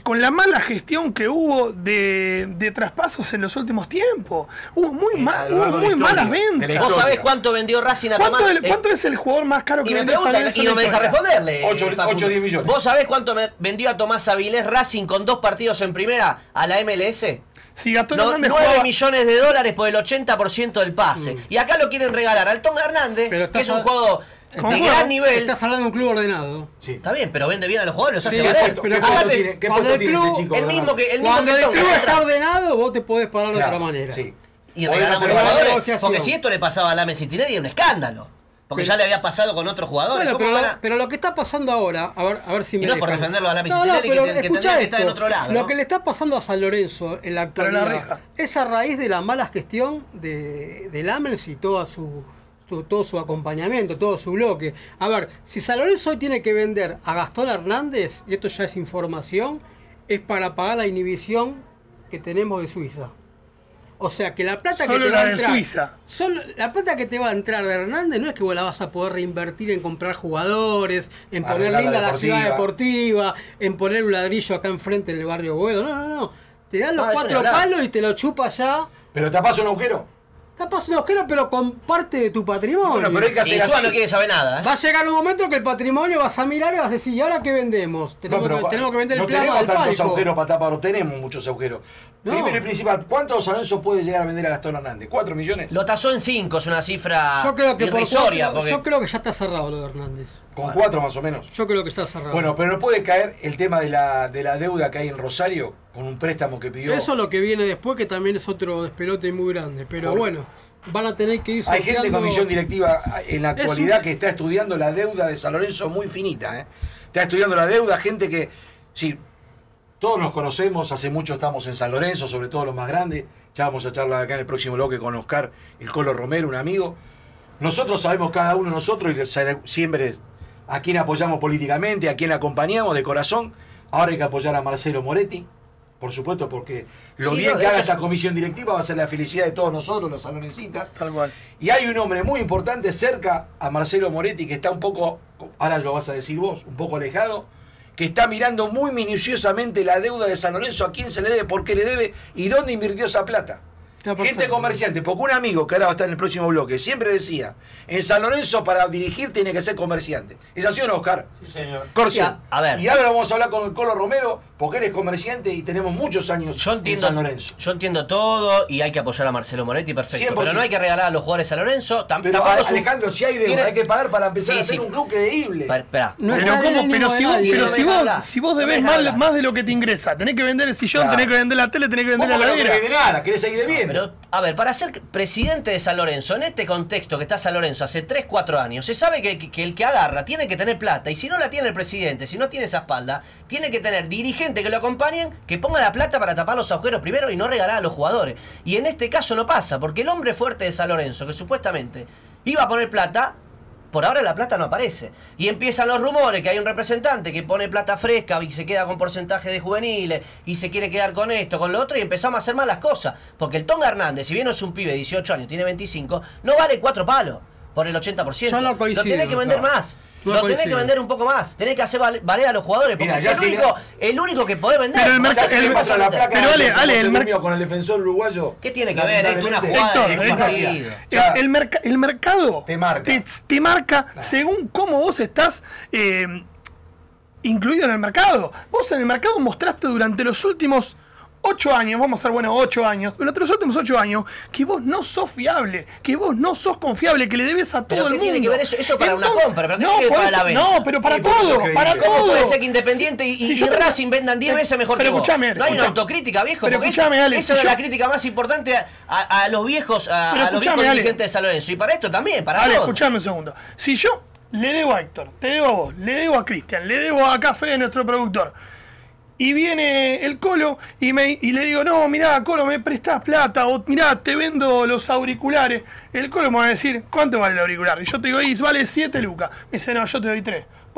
con la mala gestión que hubo de, de traspasos en los últimos tiempos. Hubo muy, mal, hubo muy malas ventas. ¿Vos sabés cuánto vendió Racing a ¿Cuánto, Tomás? el, ¿Cuánto es el jugador más caro que y me vendió pregunta, y no me deja responderle. ocho o diez millones. ¿Vos sabés cuánto me vendió a Tomás Avilés Racing con dos partidos en primera a la M L S? Si Gastón no, Hernández nueve jugaba... millones de dólares por el ochenta por ciento del pase. Mm. Y acá lo quieren regalar al Tonga Hernández, que es un jugador de gran juego? nivel. Estás hablando de un club ordenado. Sí. Está bien, pero vende bien a los jugadores, los sí, hace valer. Pero ¿qué puesto tiene ese chico? El mismo que el mismo Cuando que el club está ordenado, vos te podés parar claro, de otra manera. Sí. Y regalar a los jugadores, porque si esto le pasaba a Lame Citinelli era un escándalo. Porque pero, ya le había pasado con otros jugadores. Bueno, pero, a... pero lo que está pasando ahora, a ver, a ver si y me no dejan. por defenderlo a la no, no, pero que, que tendría que estar en otro lado. Lo ¿no? que le está pasando a San Lorenzo en la actualidad es a raíz de la mala gestión de, de Lamens y toda su, su, todo su acompañamiento, todo su bloque. A ver, si San Lorenzo hoy tiene que vender a Gastón Hernández, y esto ya es información, es para pagar la inhibición que tenemos de Suiza. O sea que la plata solo que te va a entrar, Suiza. Solo, la plata que te va a entrar de Hernández no es que vos la vas a poder reinvertir en comprar jugadores, en poner linda la, la ciudad deportiva, en poner un ladrillo acá enfrente en el barrio Boedo. No, no, no. Te dan los no, cuatro palos y te lo chupas ya. Pero tapás un agujero. Tapas un agujero, pero con parte de tu patrimonio. Bueno, pero hay que hacer así. No quiere saber nada. ¿eh? Va a llegar un momento que el patrimonio vas a mirar y vas a decir, ¿y ahora qué vendemos? Tenemos, no, pero, tenemos que vender no el plasma del palco. No tenemos tantos agujeros para tapar, tenemos muchos agujeros. No. Primero y principal, ¿cuántos San Lorenzo puede llegar a vender a Gastón Hernández? ¿Cuatro millones? Lo tasó en cinco, es una cifra yo creo que irrisoria. Cuatro, porque... Yo creo que ya está cerrado lo de Hernández. ¿Con bueno. cuatro más o menos? Yo creo que está cerrado. Bueno, pero no puede caer el tema de la, de la deuda que hay en Rosario con un préstamo que pidió. Eso es lo que viene después, que también es otro despelote muy grande. Pero Por... bueno, van a tener que ir sorteando... Hay gente con comisión directiva en la actualidad un... que está estudiando la deuda de San Lorenzo muy finita. ¿eh? Está estudiando la deuda, gente que... Sí, todos nos conocemos, hace mucho estamos en San Lorenzo, sobre todo los más grandes. Ya vamos a charlar acá en el próximo bloque con Oscar, el Colo Romero, un amigo. Nosotros sabemos cada uno de nosotros y siempre a quién apoyamos políticamente, a quién acompañamos de corazón. Ahora hay que apoyar a Marcelo Moretti, por supuesto, porque lo sí, bien no, que haga esta comisión directiva va a ser la felicidad de todos nosotros, los sanlorencistas. Tal cual. Y hay un hombre muy importante cerca a Marcelo Moretti que está un poco, ahora lo vas a decir vos, un poco alejado, que está mirando muy minuciosamente la deuda de San Lorenzo, a quién se le debe, por qué le debe y dónde invirtió esa plata. Gente comerciante, porque un amigo que ahora va a estar en el próximo bloque siempre decía, en San Lorenzo para dirigir tiene que ser comerciante. ¿Es así o no, Oscar? Sí, señor. Corsia. A ver. Y ahora vamos a hablar con el Colo Romero, porque él es comerciante y tenemos muchos años yo entiendo, en San Lorenzo. Yo entiendo todo y hay que apoyar a Marcelo Moretti, perfecto. cien por ciento. Pero no hay que regalar a los jugadores a San Lorenzo. Tam pero Alejandro, un... si hay deuda, ¿Tiene... hay que pagar para empezar sí, a hacer sí. un club creíble. Pa espera. No pero ¿cómo? Pero si vos, pero si vos, si vos debés no más, más de lo que te ingresa, tenés que vender el sillón, claro. tenés que vender la tele, tenés que vender la ladera. No querés vender nada, querés seguir debiendo. Pero, a ver, para ser presidente de San Lorenzo, en este contexto que está San Lorenzo hace tres, cuatro años, se sabe que, que, que el que agarra tiene que tener plata, y si no la tiene el presidente, si no tiene esa espalda, tiene que tener dirigentes que lo acompañen, que pongan la plata para tapar los agujeros primero y no regalar a los jugadores. Y en este caso no pasa, porque el hombre fuerte de San Lorenzo, que supuestamente iba a poner plata, por ahora la plata no aparece. Y empiezan los rumores que hay un representante que pone plata fresca y se queda con porcentaje de juveniles y se quiere quedar con esto, con lo otro, y empezamos a hacer malas cosas. Porque el Tonga Hernández, si bien no es un pibe de dieciocho años, tiene veinticinco, no vale cuatro palos por el ochenta por ciento. Yo no coincido, lo tenés que vender claro. más. No lo coincido. tenés que vender un poco más. Tenés que hacer valer, valer a los jugadores. Porque Mira, es el único, le... el único que podés vender. Pero el mercado. El, pasa la placa pero Ale, Ale, el mercado. Con el defensor uruguayo. ¿Qué tiene que ver? Es una jugada Héctor, de Héctor, el, el, merc el mercado te marca, te, te marca claro. según cómo vos estás eh, incluido en el mercado. Vos en el mercado mostraste durante los últimos ocho años, vamos a ser bueno, ocho años, durante los últimos ocho años, que vos no sos fiable, que vos no sos confiable, que le debes a todo ¿Pero el mundo. Tiene que ver eso, eso para Entonces, una compra, pero no, tiene que ver para la venta. No, pero para sí, todo, para ¿Cómo todo. puede ser que Independiente y, si y Racing vendan diez veces mejor pero que vos? Escuchame, no hay una autocrítica, viejo, pero porque escuchame, Ale, eso si es yo... la crítica más importante a, a, a los viejos, a, a los viejos dirigentes de San Lorenzo. Y para esto también, para Ale, todo. escuchame un segundo. Si yo le debo a Héctor, te debo a vos, le debo a Cristian, le debo a Café, nuestro productor, y viene el Colo y, me, y le digo, no, mirá, Colo, me prestás plata, o mirá, te vendo los auriculares. El Colo me va a decir, ¿cuánto vale el auricular? Y yo te digo, y vale siete lucas. Me dice, no, yo te doy tres.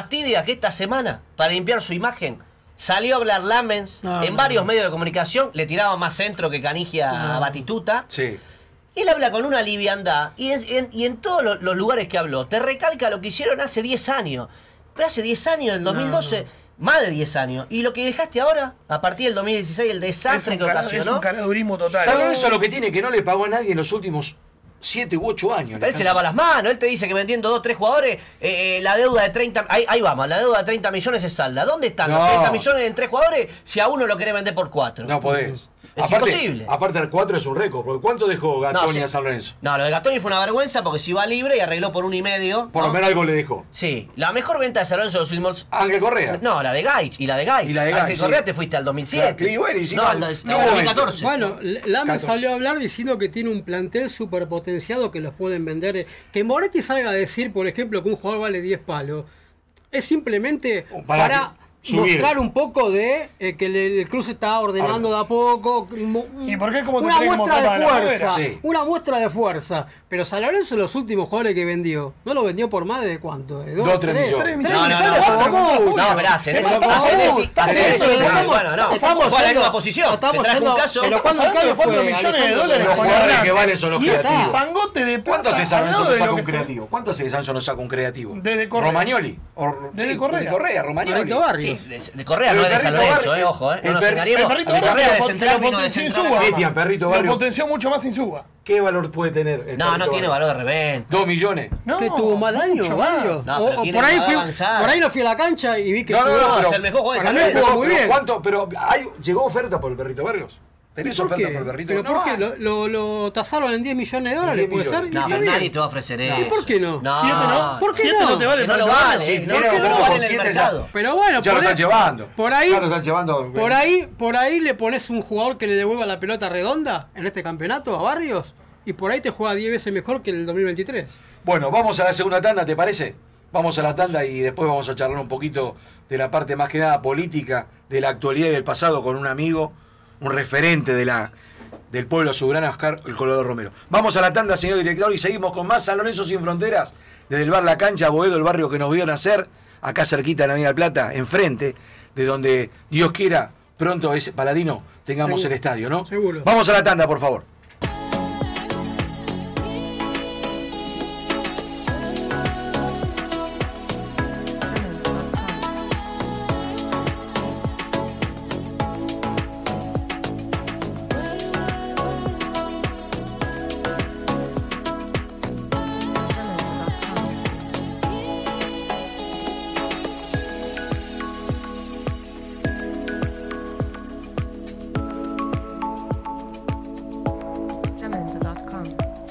fastidia que esta semana, para limpiar su imagen, Salió a hablar Lamens No, en no, varios no. medios de comunicación, le tiraba más centro que Canigia No. a Batistuta. Sí. Él habla con una liviandad y en, en- y en todos los, los lugares que habló te recalca lo que hicieron hace diez años. Pero hace diez años, en dos mil doce, No, más de diez años. Y lo que dejaste ahora, a partir del dos mil dieciséis, el Es desastre un, que cara- es ocasionó. un caradurismo total. San Lorenzo lo que tiene que no le pagó a nadie en los últimos siete u ocho años. Él se lava las manos, él te dice que vendiendo dos, tres jugadores, eh, eh, la deuda de treinta, ahí, ahí vamos, la deuda de treinta millones es salda. ¿Dónde están No. los treinta millones en tres jugadores si a uno lo querés vender por cuatro? No podés. Es aparte, imposible. Aparte el cuatro es un récord, porque ¿cuánto dejó Gattoni sí. a San Lorenzo? No, lo de Gattoni fue una vergüenza porque si va libre y arregló por un y medio. Por lo ¿no? menos algo le dejó. Sí, la mejor venta de San Lorenzo de los últimos. Ángel Correa. No, la de Gaich y la de Gaich. Y la de Ángel Gaich, Correa sí. te fuiste al dos mil siete. Claro, y bueno, y si no, no, al no, dos no, mil momento. catorce. Bueno, Lame catorce. salió a hablar diciendo que tiene un plantel superpotenciado que los pueden vender. Que Moretti salga a decir, por ejemplo, que un jugador vale diez palos. Es simplemente Para para, subir. mostrar un poco de eh, que el, el club se está ordenando de a poco. mo- ¿Y por qué? ¿Cómo te una tenés que muestra mostrar de para la fuerza. carrera? Sí. Una muestra de fuerza. Pero San Lorenzo, los últimos jugadores que vendió, no lo vendió por más de cuánto. ¿De Dos, tres millones. Tres No, no, millones no, cuatro, no, cuatro, no, verá, hacen Pero ese- estamos- hacen ese- estamos- hacen ese- estamos- bueno, estamos- no, no, estamos fue a la yendo- misma posición. estamos Te traje un yendo- caso. pero ¿cuándo Hablando de cambio cuatro fue, millones de Alejandro? dólares Los con jugadores Abraham. que valen son los Y ese creativos. fangote de ¿Cuánto plata hace San al Lorenzo lado no de saca lo un que se- creativo? ¿Cuánto hace que San Lorenzo no saca un creativo? Desde Correa. Romagnoli. O, Desde sí, Correa. De Correa, Romagnoli. Marito Barrios. Sí, de, de Correa, Pero no es de el San perrito Lorenzo, Barrio- eh, ojo, eh. el No nos perri- engañemos. El perrito De Barrio Correa de lo central pot- vino lo de potenció central. Insúa, acá. Cristian, Perrito Lo Barrio. potenció mucho más Insúa. ¿Qué valor puede tener? el No, Perrito no tiene Barrio? valor de reventa. ¿Dos millones? No, Que tuvo mal año, mucho más. varios. No, O- pero o tiene por ahí edad fui, avanzada. por ahí no fui a la cancha y vi que No, no, jugó- no, pero- es el mejor jugador de para San mí Lorenzo. jugó muy Pero bien. ¿cuánto? Pero hay, llegó oferta por el Perrito Barrios. ¿Tenés ¿Por oferta qué? por el Perrito? ¿Pero No, por qué? ¿Lo, lo, lo tasaron en diez millones de dólares? diez ¿Puede millones. ser? No, Y está pero bien. nadie te va a ofrecer eso. ¿Y por qué no? No, Siete no. ¿Por qué Siete no? no te vale Que no para lo San vale, Lorenzo. eh, no, Era que no como lo vale en el siete mercado. Pero bueno, Ya lo por, están ahí- llevando. por ahí, Ya lo están llevando. por ahí, por ahí le pones un jugador que le devuelva la pelota redonda en este campeonato a Barrios y por ahí te juega diez veces mejor que el dos mil veintitrés. Bueno, vamos a la segunda tanda, ¿te parece? Vamos a la tanda y después vamos a charlar un poquito de la parte más que nada política, de la actualidad y del pasado con un amigo, un referente de la, del pueblo soberano, Oscar el Colodor Romero. Vamos a la tanda, señor director, y seguimos con más San Lorenzo Sin Fronteras, desde el bar La Cancha, Boedo, el barrio que nos vio nacer, acá cerquita en Avenida del Plata, enfrente, de donde Dios quiera, pronto es Paladino, tengamos Seguro. el estadio, ¿no? Seguro. Vamos a la tanda, por favor. Tremendo punto com.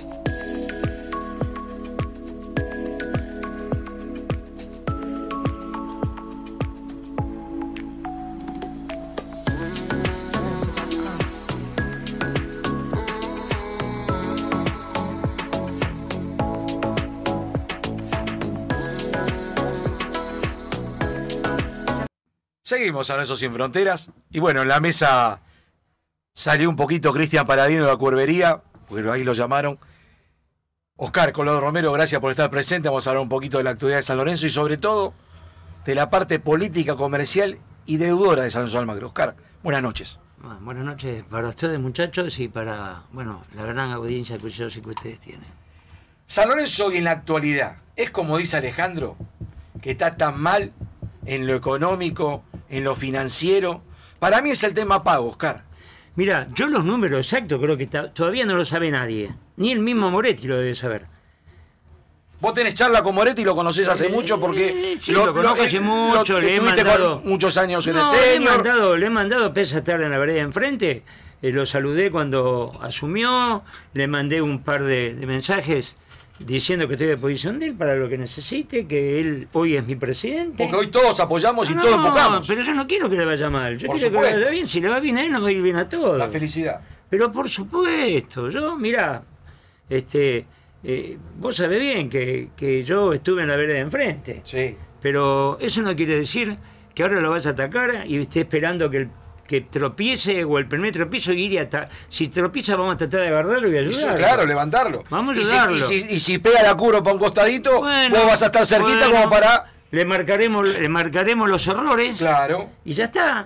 Seguimos a Lorenzo Sin Fronteras. Y bueno, en la mesa salió un poquito Cristian Paladino de la Cuervería, porque ahí lo llamaron. Oscar Colodor Romero, gracias por estar presente. Vamos a hablar un poquito de la actualidad de San Lorenzo y sobre todo de la parte política, comercial y deudora de San Lorenzo de Almagro. Oscar, buenas noches. Ah, Buenas noches para ustedes, muchachos, y para, bueno, la gran audiencia que yo sé que ustedes tienen. San Lorenzo hoy en la actualidad, es como dice Alejandro, que está tan mal en lo económico, en lo financiero. Para mí es el tema pago, Oscar. Mira, yo los números exactos creo que ta- todavía no lo sabe nadie. Ni el mismo Moretti lo debe saber. Vos tenés charla con Moretti y lo conocés hace mucho porque... Eh, sí, lo conozco hace mucho, le he estuviste mandado- con muchos años en No, el le he senior. mandado, le he mandado, pese a estar en la vereda de enfrente, eh, lo saludé cuando asumió, le mandé un par de, de mensajes diciendo que estoy a disposición de él para lo que necesite, que él hoy es mi presidente. Porque hoy todos apoyamos y No, todos empujamos. pero yo no quiero que le vaya mal, yo Por quiero que supuesto. le vaya bien. Si le va bien a él, nos va a ir bien a todos. La felicidad. Pero por supuesto, yo, mira, este, eh, vos sabés bien que, que yo estuve en la vereda de enfrente, Sí. pero eso no quiere decir que ahora lo vas a atacar y esté esperando que, el, que tropiece o el primer tropiezo y ir hasta... Si tropieza vamos a tratar de agarrarlo y Y sí, ayudarlo. claro, levantarlo. Vamos a y si, ayudarlo. y, si, y si pega la curva para un costadito, Bueno, vos vas a estar cerquita bueno. como para le marcaremos, le marcaremos los errores. Claro. Y ya está.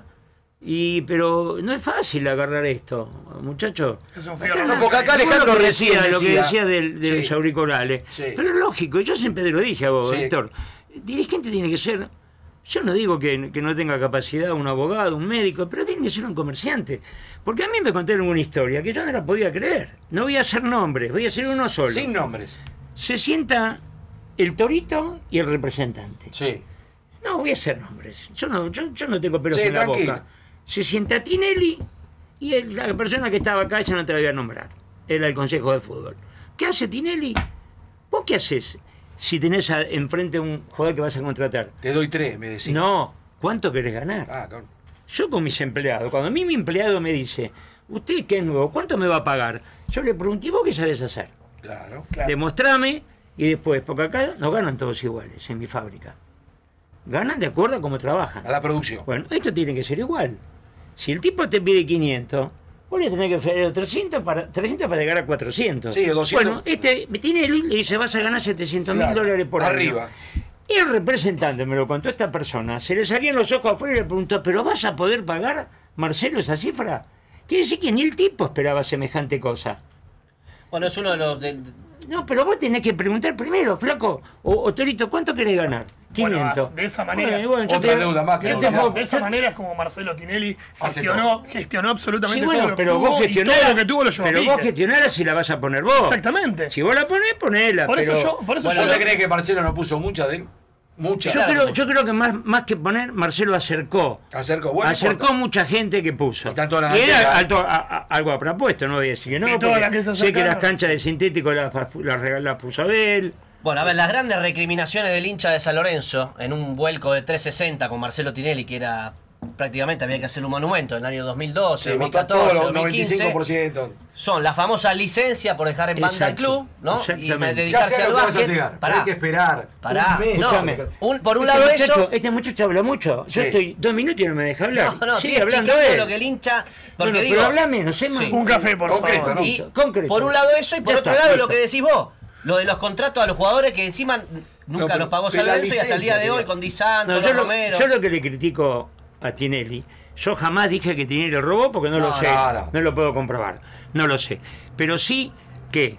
Y, pero no es fácil agarrar esto, muchachos. Es un Acá, fierro. No, porque acá Alejandro lo que recién decía, lo que decía. decía del- de, los Sí. auriculares. Sí. Pero es lógico, yo siempre te lo dije a vos, Sí. Héctor. Dirigente tiene que ser. Yo no digo que, que no tenga capacidad un abogado, un médico, pero tiene que ser un comerciante. Porque a mí me contaron una historia que yo no la podía creer. No voy a hacer nombres, voy a hacer uno solo. Sin nombres. Se sienta el torito y el representante. Sí. No voy a hacer nombres. Yo no, yo, yo no tengo pelos Sí, en la tranquilo. boca. Se sienta Tinelli y el- la persona que estaba acá, ya no te la voy a nombrar. Era el Consejo de Fútbol. ¿Qué hace Tinelli? ¿Vos qué haces si tenés a- enfrente a un jugador que vas a contratar? Te doy tres, me decís. No, ¿cuánto querés ganar? Ah, cabrón. Yo con mis empleados, cuando a mí mi empleado me dice, ¿usted qué es nuevo? ¿Cuánto me va a pagar? Yo le pregunté, ¿y vos qué sabés hacer? Claro. Claro. Demostrame y después, porque acá no ganan todos iguales en mi fábrica. Ganan de acuerdo a cómo trabajan. A la producción. Bueno, esto tiene que ser igual. Si el tipo te pide quinientos, vos le tenés que ofrecer trescientos para, trescientos para llegar a cuatrocientos. Sí, o doscientos. Bueno, este tiene el y dice, vas a ganar setecientos mil Claro. dólares por año. Arriba. El representante, me lo contó esta persona, se le salían los ojos afuera y le preguntó, ¿pero vas a poder pagar, Marcelo, esa cifra? Quiere decir que ni el tipo esperaba semejante cosa. Bueno, es uno de los... de- No, pero vos tenés que preguntar primero, flaco, o, o Torito, ¿cuánto querés ganar? Bueno, quinientos. de esa manera. Bueno, bueno, yo Otra te- deuda más que yo no te pagamos. puedo- De esa manera es como Marcelo Tinelli Hace gestionó, gestionó absolutamente Sí, bueno, todo lo que pero tuvo vos y gestionás, todo lo que tuvo lo llevó a pero pique. vos gestionarás si la vas a poner vos. Exactamente. Si vos la ponés, ponela. Por eso pero yo, por eso Bueno, yo ¿no lo- te crees que Marcelo no puso mucha de él? Mucha. yo, Claro, creo, pues. yo creo que más, más que poner, Marcelo acercó. Acercó. Bueno, acercó importa. mucha gente que puso. Están todas las Y era canchas. alto- a- a- algo a propuesto, no voy a decir que no, Y todas porque las que se sé que las acercaron. canchas de sintético las, las, las puso Abel. Bueno, a ver, las grandes recriminaciones del hincha de San Lorenzo en un vuelco de trescientos sesenta con Marcelo Tinelli, que era prácticamente había que hacer un monumento en el año dos mil doce, Se dos mil votó todo, catorce, los dos mil noventa y cinco por quince, ciento. son la famosa licencia por dejar en banda Exacto, el club, ¿no? Y exactamente. Ya dedicarse sé a al lo que vas a básquet. llegar. Pará, Hay que esperar. pará, un mes. no, Escúchame. un- por un Este lado muchacho- eso... Este muchacho habla mucho. Yo Sí. estoy dos minutos y no me deja hablar. No, no, Sigue estoy hablando explicando él. lo que el hincha... Porque Bueno, digo, pero hablame, no sé más. Sí. Un café, por Concreto, favor. ¿no? Y Concreto. por un lado eso y por Ya otro está, lado listo. lo que decís vos, lo de los contratos a los jugadores que encima nunca pero- los pagó pero San la Lorenzo y hasta el día de licencia hoy tenía. con Di Santo, No, yo, lo, Romero. yo lo que le critico a Tinelli, yo jamás dije que Tinelli robó porque no, lo No, sé, no, no. no lo puedo comprobar, no lo sé. Pero sí que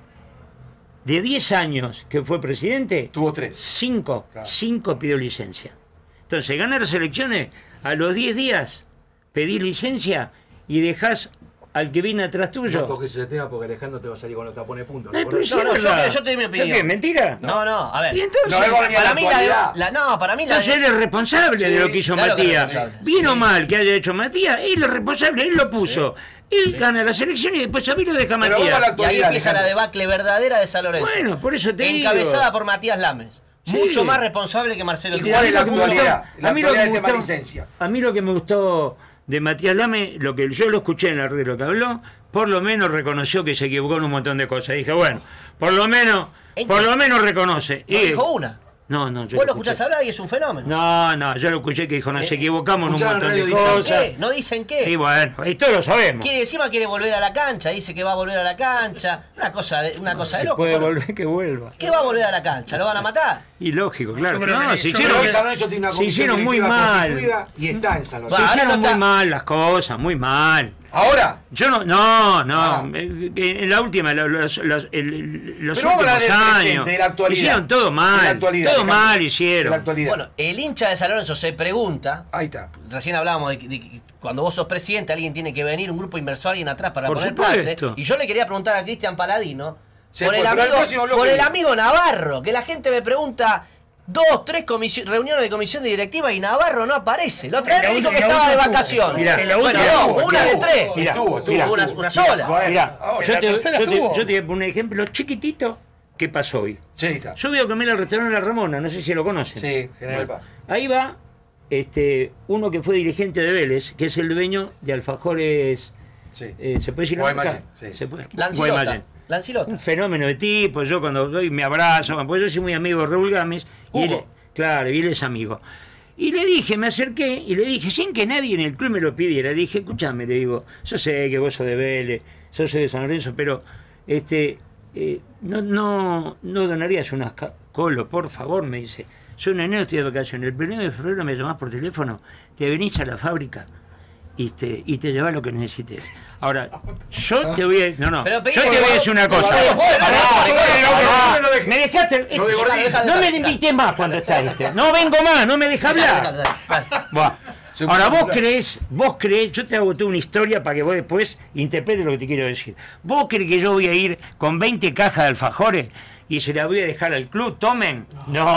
de diez años que fue presidente, Tuvo tres. cinco, Claro. cinco pidió licencia. Entonces, ganar las elecciones, a los diez días pedí licencia y dejás al que viene atrás tuyo. No toques ese tema porque Alejandro te va a salir con los tapones puntos. No, pero ¿Recordás? sí No, no, es yo- verdad. yo te doy mi opinión. ¿Qué, ¿Mentira? No, no, a ver. Y entonces, No, él va a venir a para la mí la, actualidad. la- no, para mí la entonces él es responsable de lo que hizo claro que es Matías. responsable. Bien o Sí. mal que haya hecho Matías, él es responsable, él lo puso. Él gana las elecciones y después a mí lo deja Pero vamos a la Matías. Y ahí actualidad, empieza la Alejandro. debacle verdadera de San Lorenzo. Bueno, por eso te digo. Encabezada por Matías Lames. Sí. Mucho más responsable que Marcelo ¿Y Mira, cuál a es mí la lo que me actualidad? gustó- La a mí lo que actualidad me del tema gustó- licencia. A mí lo que me gustó de Matías Lame, lo que yo lo escuché en la red, lo que habló, por lo menos reconoció que se equivocó en un montón de cosas. Dije, bueno, por lo menos, ¿En por qué? lo menos reconoce. No Y- dijo una. no, no, yo Vos lo escuché. escuchás hablar y es un fenómeno. No, no, yo lo escuché que dijo, nos Eh, equivocamos en un escucharon montón de Radio Digital. cosas. ¿Qué? No dicen qué. Y bueno, esto lo sabemos. Quiere, encima quiere volver a la cancha, dice que va a volver a la cancha. Una cosa de, una cosa de Se loco. puede Bueno, volver que vuelva. ¿qué va a volver a la cancha? ¿Lo van a matar? Y lógico, claro. creo que No, ni- se yo hicieron, Pero creo hoy San Lorenzo tiene una se comisión hicieron muy directiva mal. constituida y está en San Se Lorenzo. Va, ahora hicieron no está- muy mal las cosas, muy mal. Ahora, Yo no, no, no. Ah. eh, En la última, los, los, los- el- los pero vamos a últimos hablar del años. presente, de la actualidad. Hicieron todo De la mal. actualidad, Todo Alejandro. mal de hicieron. la actualidad. Bueno, el hincha de San Lorenzo se pregunta, Ahí está. recién hablábamos de, que- de que cuando vos sos presidente alguien tiene que venir, un grupo inversor, alguien atrás para Por poner supuesto. parte. Y yo le quería preguntar a Cristian Paladino, Se por, fue, el pero al amigo, próximo bloque- por el amigo Navarro, que la gente me pregunta... Dos, tres comisi- reuniones de comisión directiva y Navarro no aparece. La otra En la vez dijo que última- estaba de en la última vacaciones. Mirá, en la bueno, última no, estuvo, una de estuvo. tres. Mirá, Estuvo, estuvo. mirá. Una, una sola. Bueno, Mirá, ahora, yo la te, tercera yo, te, estuvo. yo te voy a poner un ejemplo chiquitito que pasó hoy. Sí, está. Yo voy a comer al restaurante La Ramona, no sé si lo conocen. Sí, General Paz. Ahí va este, uno que fue dirigente de Vélez, que es el dueño de Alfajores. Sí. eh, ¿Se puede decir la Guaymallén, marca? sí. Se puede. Lancilota. Guaymallén. Lancilota. Un fenómeno de tipo, yo cuando doy me abrazo, pues yo soy muy amigo de Raúl Gámez, y él, Hugo. claro, y él es amigo. Y le dije, me acerqué y le dije, sin que nadie en el club me lo pidiera, le dije, escúchame, le digo, yo sé que vos sos de Vélez, yo soy de San Lorenzo, pero este eh, no, no, no donarías unas ca- colo, por favor, me dice. Yo en enero estoy de vacaciones. El primero de febrero me llamás por teléfono, te venís a la fábrica y te, y te llevas lo que necesites. Ahora, yo te voy a... No, no, Pero, yo te voy a decir una cosa. Me dejaste... No me invites más cuando está este. No vengo más, no me deja hablar. Buah. Ahora, vos creés, vos creés, yo te hago toda una historia para que vos después interpretes lo que te quiero decir. ¿Vos creés que yo voy a ir con veinte cajas de alfajores y se las voy a dejar al club? Tomen.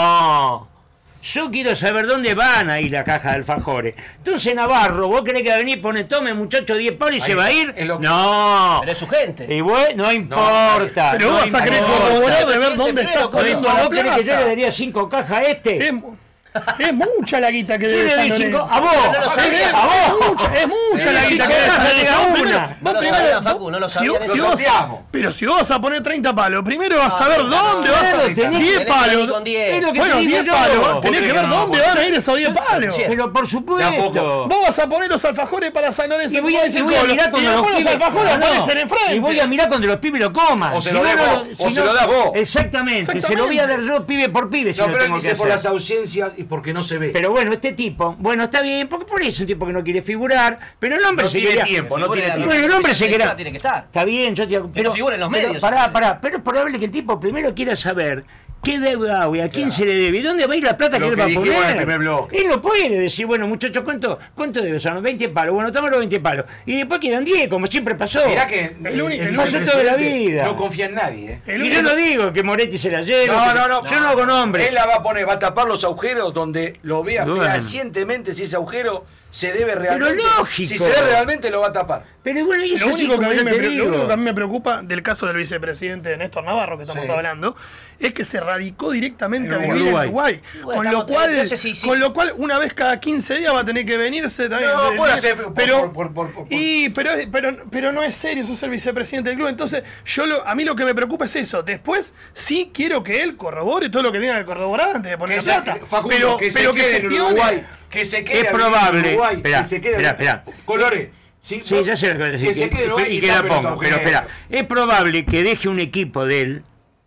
No. Yo quiero saber dónde van a ir la caja de alfajores. Entonces, Navarro, ¿vos creés que va a venir y pone, tome muchacho diez palos y ahí se va a ir? Que... No. Pero es su gente. Y bueno, no importa. No, pero no vos vas a querer corroborar de ver dónde está poniendo la plata. ¿Vos querés que yo le daría cinco cajas a este? Es, es mucha la guita que debe San Lorenzo. A vos, no a vos. Es mucha la guita que debe San Lorenzo. No lo sabía, Facu, no lo sabía. Si vos, pero si vos vas a poner treinta palos, primero vas a saber dónde vas a ir. diez palos. Bueno, diez palos. Tenés que ver dónde van a ir esos diez palos. Pero por supuesto. Vos vas a poner los alfajores para San Lorenzo. Y voy a mirar cuando los pibes alfajores aparecen enfrente. Y voy a mirar cuando los pibes lo coman. O se lo das vos. Exactamente. Se lo voy a dar yo pibe por pibe. No, pero él dice por las ausencias y porque no se ve. Pero bueno, este tipo, bueno, está bien, porque por eso es un tipo que no quiere figurar, pero el hombre no se tiene quería... tiempo, no tiene tiempo. Bueno, el hombre se quería... Tiene que estar. Está bien, yo te digo, pero... figura en los medios. Pero, pará, pará, pero es probable que el tipo primero quiera saber qué deuda hay, a quién claro. se le debe, y dónde va a ir la plata lo que, que él va a poner. En el primer bloque. Él no puede decir, bueno, muchachos, ¿cuánto, cuánto debe? Son veinte palos. Bueno, tomamos los veinte palos. Y después quedan diez, como siempre pasó. Mirá que el único el pasó toda la vida. No confía en nadie. ¿eh? Y yo no digo que Moretti se la lleve. No, no, no. Yo no hago nombre. Él la va a poner, va a tapar los agujeros donde lo vea bueno. fehacientemente si ese agujero se debe realmente. Pero lógico. Si se debe realmente lo va a tapar. Pero bueno, y eso lo, único sí, que a mí me, te lo único que a mí me preocupa del caso del vicepresidente Néstor Navarro, que estamos sí. hablando, es que se radicó directamente en a vivir Uruguay. en Uruguay. Bueno, con, lo cual, no sé si, si, con si. lo cual, una vez cada quince días va a tener que venirse también. No, puede ser, pero, por, por, por, por, y, pero, pero, pero no es serio, sos el vicepresidente del club. Entonces, yo lo, a mí lo que me preocupa es eso. Después, sí quiero que él corrobore todo lo que tenga que corroborar antes de poner que la plata. Se, Facundo, pero que pero se que quede en Uruguay. Que se quede es probable. en Uruguay. Espera, que se quede espera, espera. Colores. Sí, sí, ya sé lo que voy a decir. Que, se quede en Uruguay y, y que la pongo. Pero espera, es probable que deje un equipo de él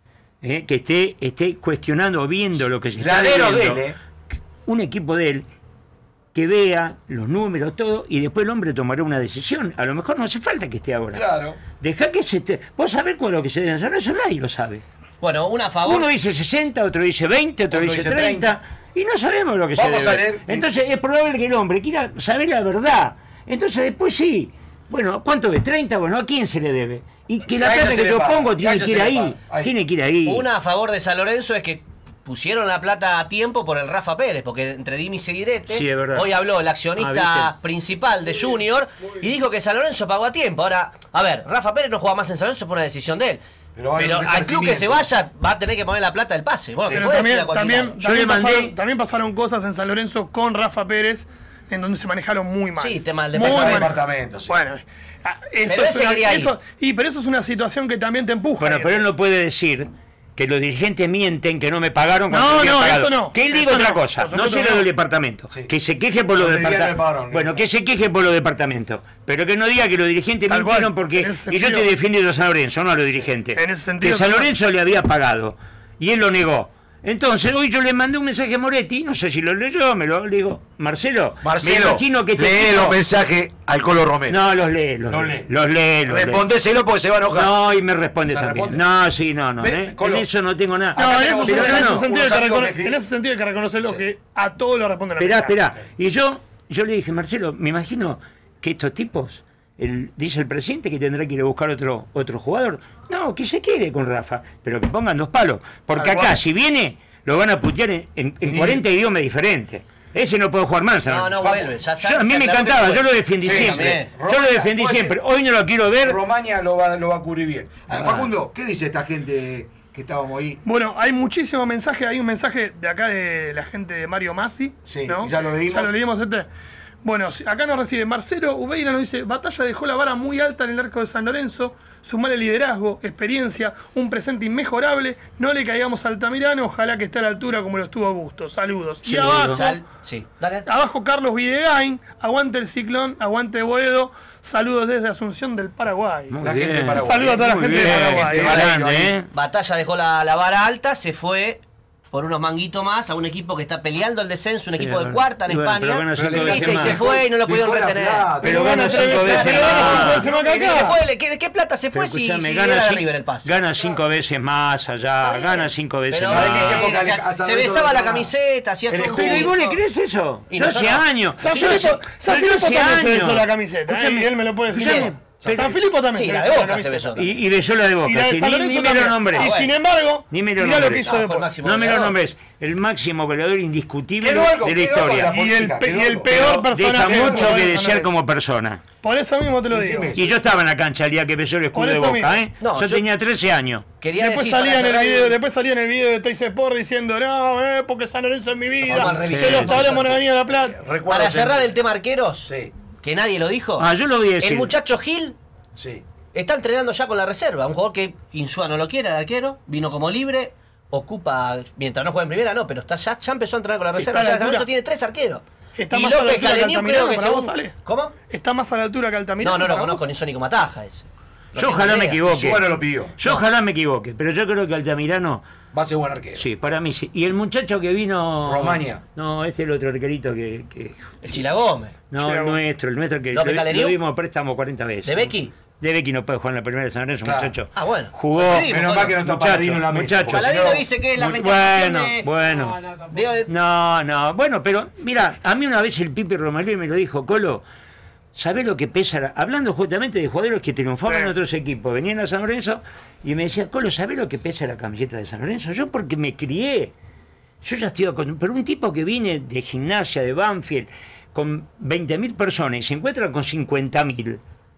eh, que esté, esté cuestionando o viendo lo que se está viendo. De él, eh. Un equipo de él que vea los números, todo, y después el hombre tomará una decisión. A lo mejor no hace falta que esté ahora. Claro. Deja que se esté. Vos sabés cuál es lo que se debe hacer, eso nadie lo sabe. Bueno, una a favor. Uno dice sesenta, otro dice veinte, otro, otro dice treinta, y no sabemos lo que Vamos se debe. A leer. Entonces es probable que el hombre quiera saber la verdad. Entonces después sí. Bueno, ¿cuánto ves? treinta, bueno, ¿a quién se le debe? Y que la plata que yo pongo tiene que ir ahí. Tiene que ir ahí. Una a favor de San Lorenzo es que pusieron la plata a tiempo por el Rafa Pérez, porque entre Dimis y Diretes, sí, hoy habló el accionista ah, principal de Junior y dijo que San Lorenzo pagó a tiempo. Ahora, a ver, Rafa Pérez no juega más en San Lorenzo por una decisión de él. Pero, Pero al club que se vaya va a tener que poner la plata del pase. Bueno, Pero también, también, también, pasaron, también pasaron cosas en San Lorenzo con Rafa Pérez en donde se manejaron muy mal. Sí, tema del muy departamento. Sí. Bueno, eso pero es una, eso, y pero eso es una situación que también te empuja. Bueno, pero él no puede decir que los dirigentes mienten, que no me pagaron cuando no, me no, pagado. Eso no, que él diga eso otra no, cosa, no será no. del departamento. Sí. Que se queje por los departamentos. Bueno, que se queje por los departamentos. Pero que no diga que los dirigentes Tal mintieron cual, porque. Y yo te defiendo a San Lorenzo, no a los dirigentes. En ese sentido, que San Lorenzo le había pagado. Y él lo negó. Entonces hoy yo le mandé un mensaje a Moretti, no sé si lo leyó, me lo le digo, Marcelo, Marcelo, me imagino que te lee tipo... los mensajes al Colo Romero. No, los lee, los, los lee. Los lee, los Respondéselo porque se va a enojar. No, y me responde ¿Se también. responde? No, sí, no, no. ¿eh? En eso no tengo nada. No, en, eso, pero en, no. ese sentido que recono... en ese sentido hay que reconocerlo sí. que a todos lo responden. Esperá, esperá. Y yo, yo le dije, Marcelo, me imagino que estos tipos, el, dice el presidente que tendrá que ir a buscar otro, otro jugador. No, que se quede con Rafa, pero que pongan dos palos. Porque acá, bueno. si viene... lo van a putear en, en, en cuarenta idiomas diferentes. Ese no puede jugar más. No, no vuelve. Ya, ya, yo, a mí me encantaba, yo lo defendí sí, siempre. Yo lo defendí siempre. Hoy no lo quiero ver. Romaña lo va, lo va a cubrir bien. Ah. Facundo, ¿qué dice esta gente que estábamos ahí? Bueno, hay muchísimos mensajes. Hay un mensaje de acá de la gente de Mario Masi. Sí, ¿no? ya lo leímos. Ya lo leímos este. Bueno, acá nos recibe Marcelo Ubeira, nos dice: Batalla dejó la vara muy alta en el arco de San Lorenzo. Sumar el liderazgo, experiencia, un presente inmejorable. No le caigamos a Altamirano, ojalá que esté a la altura como lo estuvo Augusto. Saludos. Sí, y abajo, sal, sí. Dale. abajo Carlos Videgain, aguante el Ciclón, aguante Boedo. Saludos desde Asunción del Paraguay. Muy la bien. Gente de Paraguay. Saludos a toda la muy gente bien. de Paraguay. Grande, ¿eh? Batalla dejó la, la vara alta, se fue por unos manguitos más a un equipo que está peleando el descenso, un Sí, equipo de bueno. cuarta en Y bueno, España, pero gana cinco y, veces viste, y más. se fue y no lo pudieron Dejó la retener. plata. Pero gana cinco veces Pero gana cinco más. veces más que ¿Y acá. se fue? ¿De qué, de qué plata se fue Pero si, escuchame, si gana, era de cin- River el pase? gana cinco veces más allá, gana cinco veces Pero más. es que se, época se- de- a San se Lorenzo besaba no la estaba. camiseta, hacía El todo un Pero ¿y vos le circo. crees eso? Y Yo nosotros hace no. años. San yo Filipo, hace- San pero yo Filipo hace también se años. besó la camiseta, ¿eh? Escúchame, Y él me lo puede decir. escúchame, San San Filipo también Sí, se la besó de la Boca se camiseta. besó. Y, y besó la de Boca. Y la de sí, San ni, Lorenzo ni me lo también. nombres. Y Ah, sin bueno. embargo, Ni me lo mirá lo que nombres. hizo No, fue después. el máximo No me lo goleador. nombres. El máximo goleador indiscutible Quedó algo, de la quedó algo historia. de la Y el, política, pe- quedó y el algo. peor Pero personaje. deja de mucho San que Lorenzo. desear como persona. Por eso mismo te lo digo. Decime. Y yo estaba en la cancha el día que besó el escudo Por de eso Boca, mismo. ¿eh? No, yo, yo- tenía trece años. Quería Después decir, salía, para en el cerrar video, el- después salía en el video de Teis Sport diciendo, no, eh, porque San Lorenzo es mi vida, Formal que revisión. los sabremos en la Avenida de la Plata. Recuerdo Para siempre. cerrar el tema arqueros, Sí, que nadie lo dijo, Ah, yo lo voy a decir. el muchacho Gil sí. está entrenando ya con la reserva. Un jugador que Insúa no lo quiere, el arquero, vino como libre, ocupa, mientras no juega en primera, no, pero está ya, ya empezó a entrenar con la Está reserva. a O la sea, San altura. Lorenzo tiene tres arqueros. Está y más a la López altura que Caleniuk Altamirano creo que para vos, según... Ale. ¿Cómo? Está más a la altura que Altamirano. No, no lo para vos. conozco ni eso ni como ataja ese. No Yo tengo ojalá me idea. equivoque. Insúa lo pidió. Yo ojalá me equivoque, pero yo creo que Altamirano, Va a ser buen arquero. sí, para mí sí. Y el muchacho que vino... Romania. No, este es el otro arquerito que... que- El Chila Gómez. No, Chila el Gómez. nuestro, el nuestro que ¿López lo, Caleniuk? lo dimos a préstamo cuarenta veces. ¿De Becky? De Becky no puede jugar en la primera de San Lorenzo, Claro. muchacho. Ah, bueno. Jugó... Coincidimos, Menos mal que no está Muchacho, Paladino en la mesa. muchacho. porque si Paladino no- dice que es la Mu- reencarnación bueno, de... bueno. No, no, tampoco. de- No, no, bueno, pero mira, a mí una vez el Pipi Romario me lo dijo, Colo, ¿sabés lo que pesa? la-?" Hablando justamente de jugadores que triunfaban Sí. en otros equipos, venían a San Lorenzo y me decía, Colo, ¿sabés lo que pesa la camiseta de San Lorenzo? Yo porque me crié, yo ya estoy con... Pero un tipo que viene de Gimnasia, de Banfield, con veinte mil personas y se encuentra con cincuenta mil,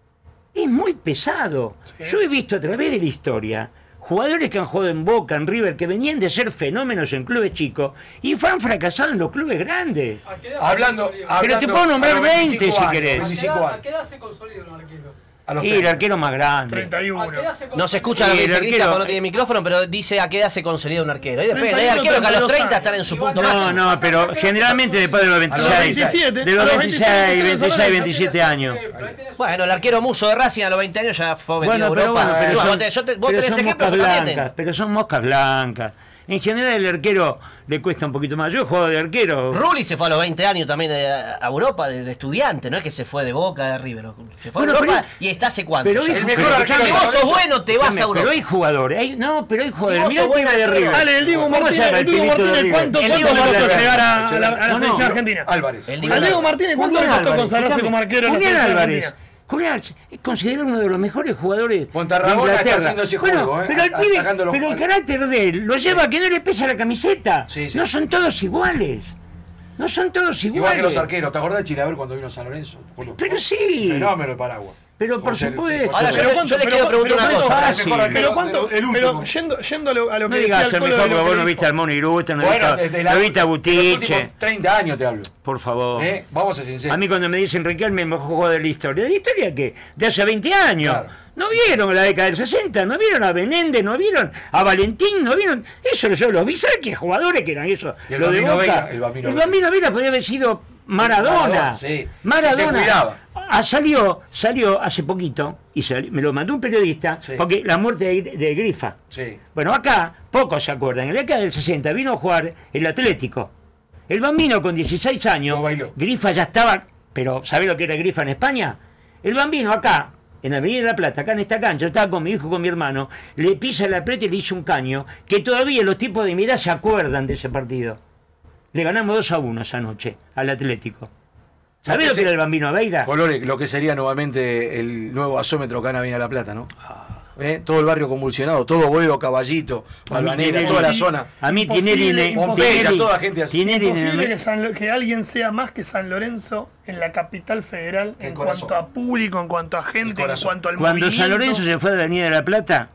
es muy pesado. Yo he visto a través de la historia jugadores que han jugado en Boca, en River, que venían de ser fenómenos en clubes chicos y han fracasado en los clubes grandes. ¿A qué edad Hablando, se consolida? hablando- Pero te puedo nombrar a los veinte veinticinco si años, querés. ¿A qué veinticinco edad- ¿A años. qué edad se consolida un arquero? A los Y el treinta. arquero más grande. treinta y uno. ¿A qué edad se No se consolida? escucha lo Sí, que el dice Cristian arquero- porque no tiene micrófono, pero dice a qué edad se consolida un arquero. Y depende, hay treinta y uno, arqueros que a los treinta y dos treinta están en su punto No, máximo. no, pero generalmente después de los veintiséis, A los veintisiete, de los a los veintiséis, veintiséis, veintiséis, veintisiete años. Bueno, el arquero Muso de Racing a los veinte años ya fue metido Bueno, a pero Europa. bueno, pero Vos son, te- yo te- vos pero tenés son ejemplos, moscas yo también blancas, tengo. pero son moscas blancas. En general el arquero le cuesta un poquito más. Yo he jugado de arquero. Rulli se fue a los veinte años también a a Europa de, de estudiante, no es que se fue de Boca de River. Se fue Bueno, a Europa pero- y está hace cuánto. Pero ya. hay- El pero mejor escuchame, arquero Si de vos San sos Lorenzo- bueno, te vas a escuchame, Europa. Pero hay jugadores, hay, no, pero hay jugadores. vos Mirá sos el pibe buen de arquero. River. Dale, el Diego ¿Cómo se Martínez, llama el Diego pibito de Martínez, River? ¿cuánto El cuánto Diego le costó Martínez. llegar a, a la, a la No, no, selección pero- argentina? Álvarez. El A Diego Diego Martínez, ¿cuánto le Julián costó Álvarez, consagrarse escuchame, como arquero en la Julián selección Álvarez. argentina? Julián es considerado uno de los mejores jugadores Montarragona de está Inglaterra. haciendo ese Bueno, juego, ¿eh? pero el A- pibe, atacando los pero el jugadores. carácter de él lo lleva a que no le pesa la camiseta. Sí, sí. No son todos iguales. No son todos iguales. Igual que los arqueros. ¿Te acordás de Chilaver cuando vino a San Lorenzo? Pero sí. Fenómeno el Paraguas. Pero por ser- supuesto. por Ahora ser- yo, Pero le- yo le cuánto- quiero pero preguntar una cuánto- cosa. fácil. mejor arquero Pero cuánto, del- el pero último. yendo, yendo a lo, a lo No que digas decía eso el Colo mejor de lo porque que vos no dijo. viste al Mono Irusta, no Bueno, viste desde a- la- no viste a de los últimos Butiche. treinta años te hablo. Por favor. ¿Eh? Vamos a ser sinceros. A mí cuando me dicen Riquelme el mejor jugador de la historia, ¿de la historia qué? De hace veinte años. Claro. ¿No vieron la década del sesenta? ¿No vieron a Benéndez? ¿No vieron a Valentín? ¿No vieron? Eso yo los vi. ¿Sabes qué jugadores que eran esos? Y el Lo de Bambino Boca. Veira, el Bambino el Veira. Bambino Veira podría haber sido Maradona. Maradona, sí. Maradona. Sí, se cuidaba. Ah, salió, salió hace poquito, y sali- me lo mandó un periodista, Sí. porque la muerte de, de Grifa. Sí. Bueno, acá, pocos se acuerdan, en la década del sesenta vino a jugar el Atlético. El Bambino con dieciséis años, No bailó. Grifa ya estaba, pero ¿sabés lo que era Grifa en España? El Bambino acá, en la Avenida de la Plata, acá en esta cancha, yo estaba con mi hijo, con mi hermano, le pisa la pelota y le hizo un caño, que todavía los tipos de mi edad se acuerdan de ese partido. Le ganamos dos a uno esa noche al Atlético. ¿Sabés Lo que lo que se- era el Bambino Veira? Colores, lo que sería nuevamente el nuevo asómetro acá en Avenida La Plata, ¿no? ¿Eh? Todo el barrio convulsionado, todo Boedo, Caballito, Balvanera, Tinelli- toda la zona. A mí Imposible, Tinelli, imposible. Tinelli, toda gente así. Tinelli- Imposible que, San Lo- que alguien sea más que San Lorenzo en la capital federal El en corazón. cuanto a público, en cuanto a gente, en corazón. cuanto al Cuando San movimiento. Lorenzo se fue de la Avenida de la Plata,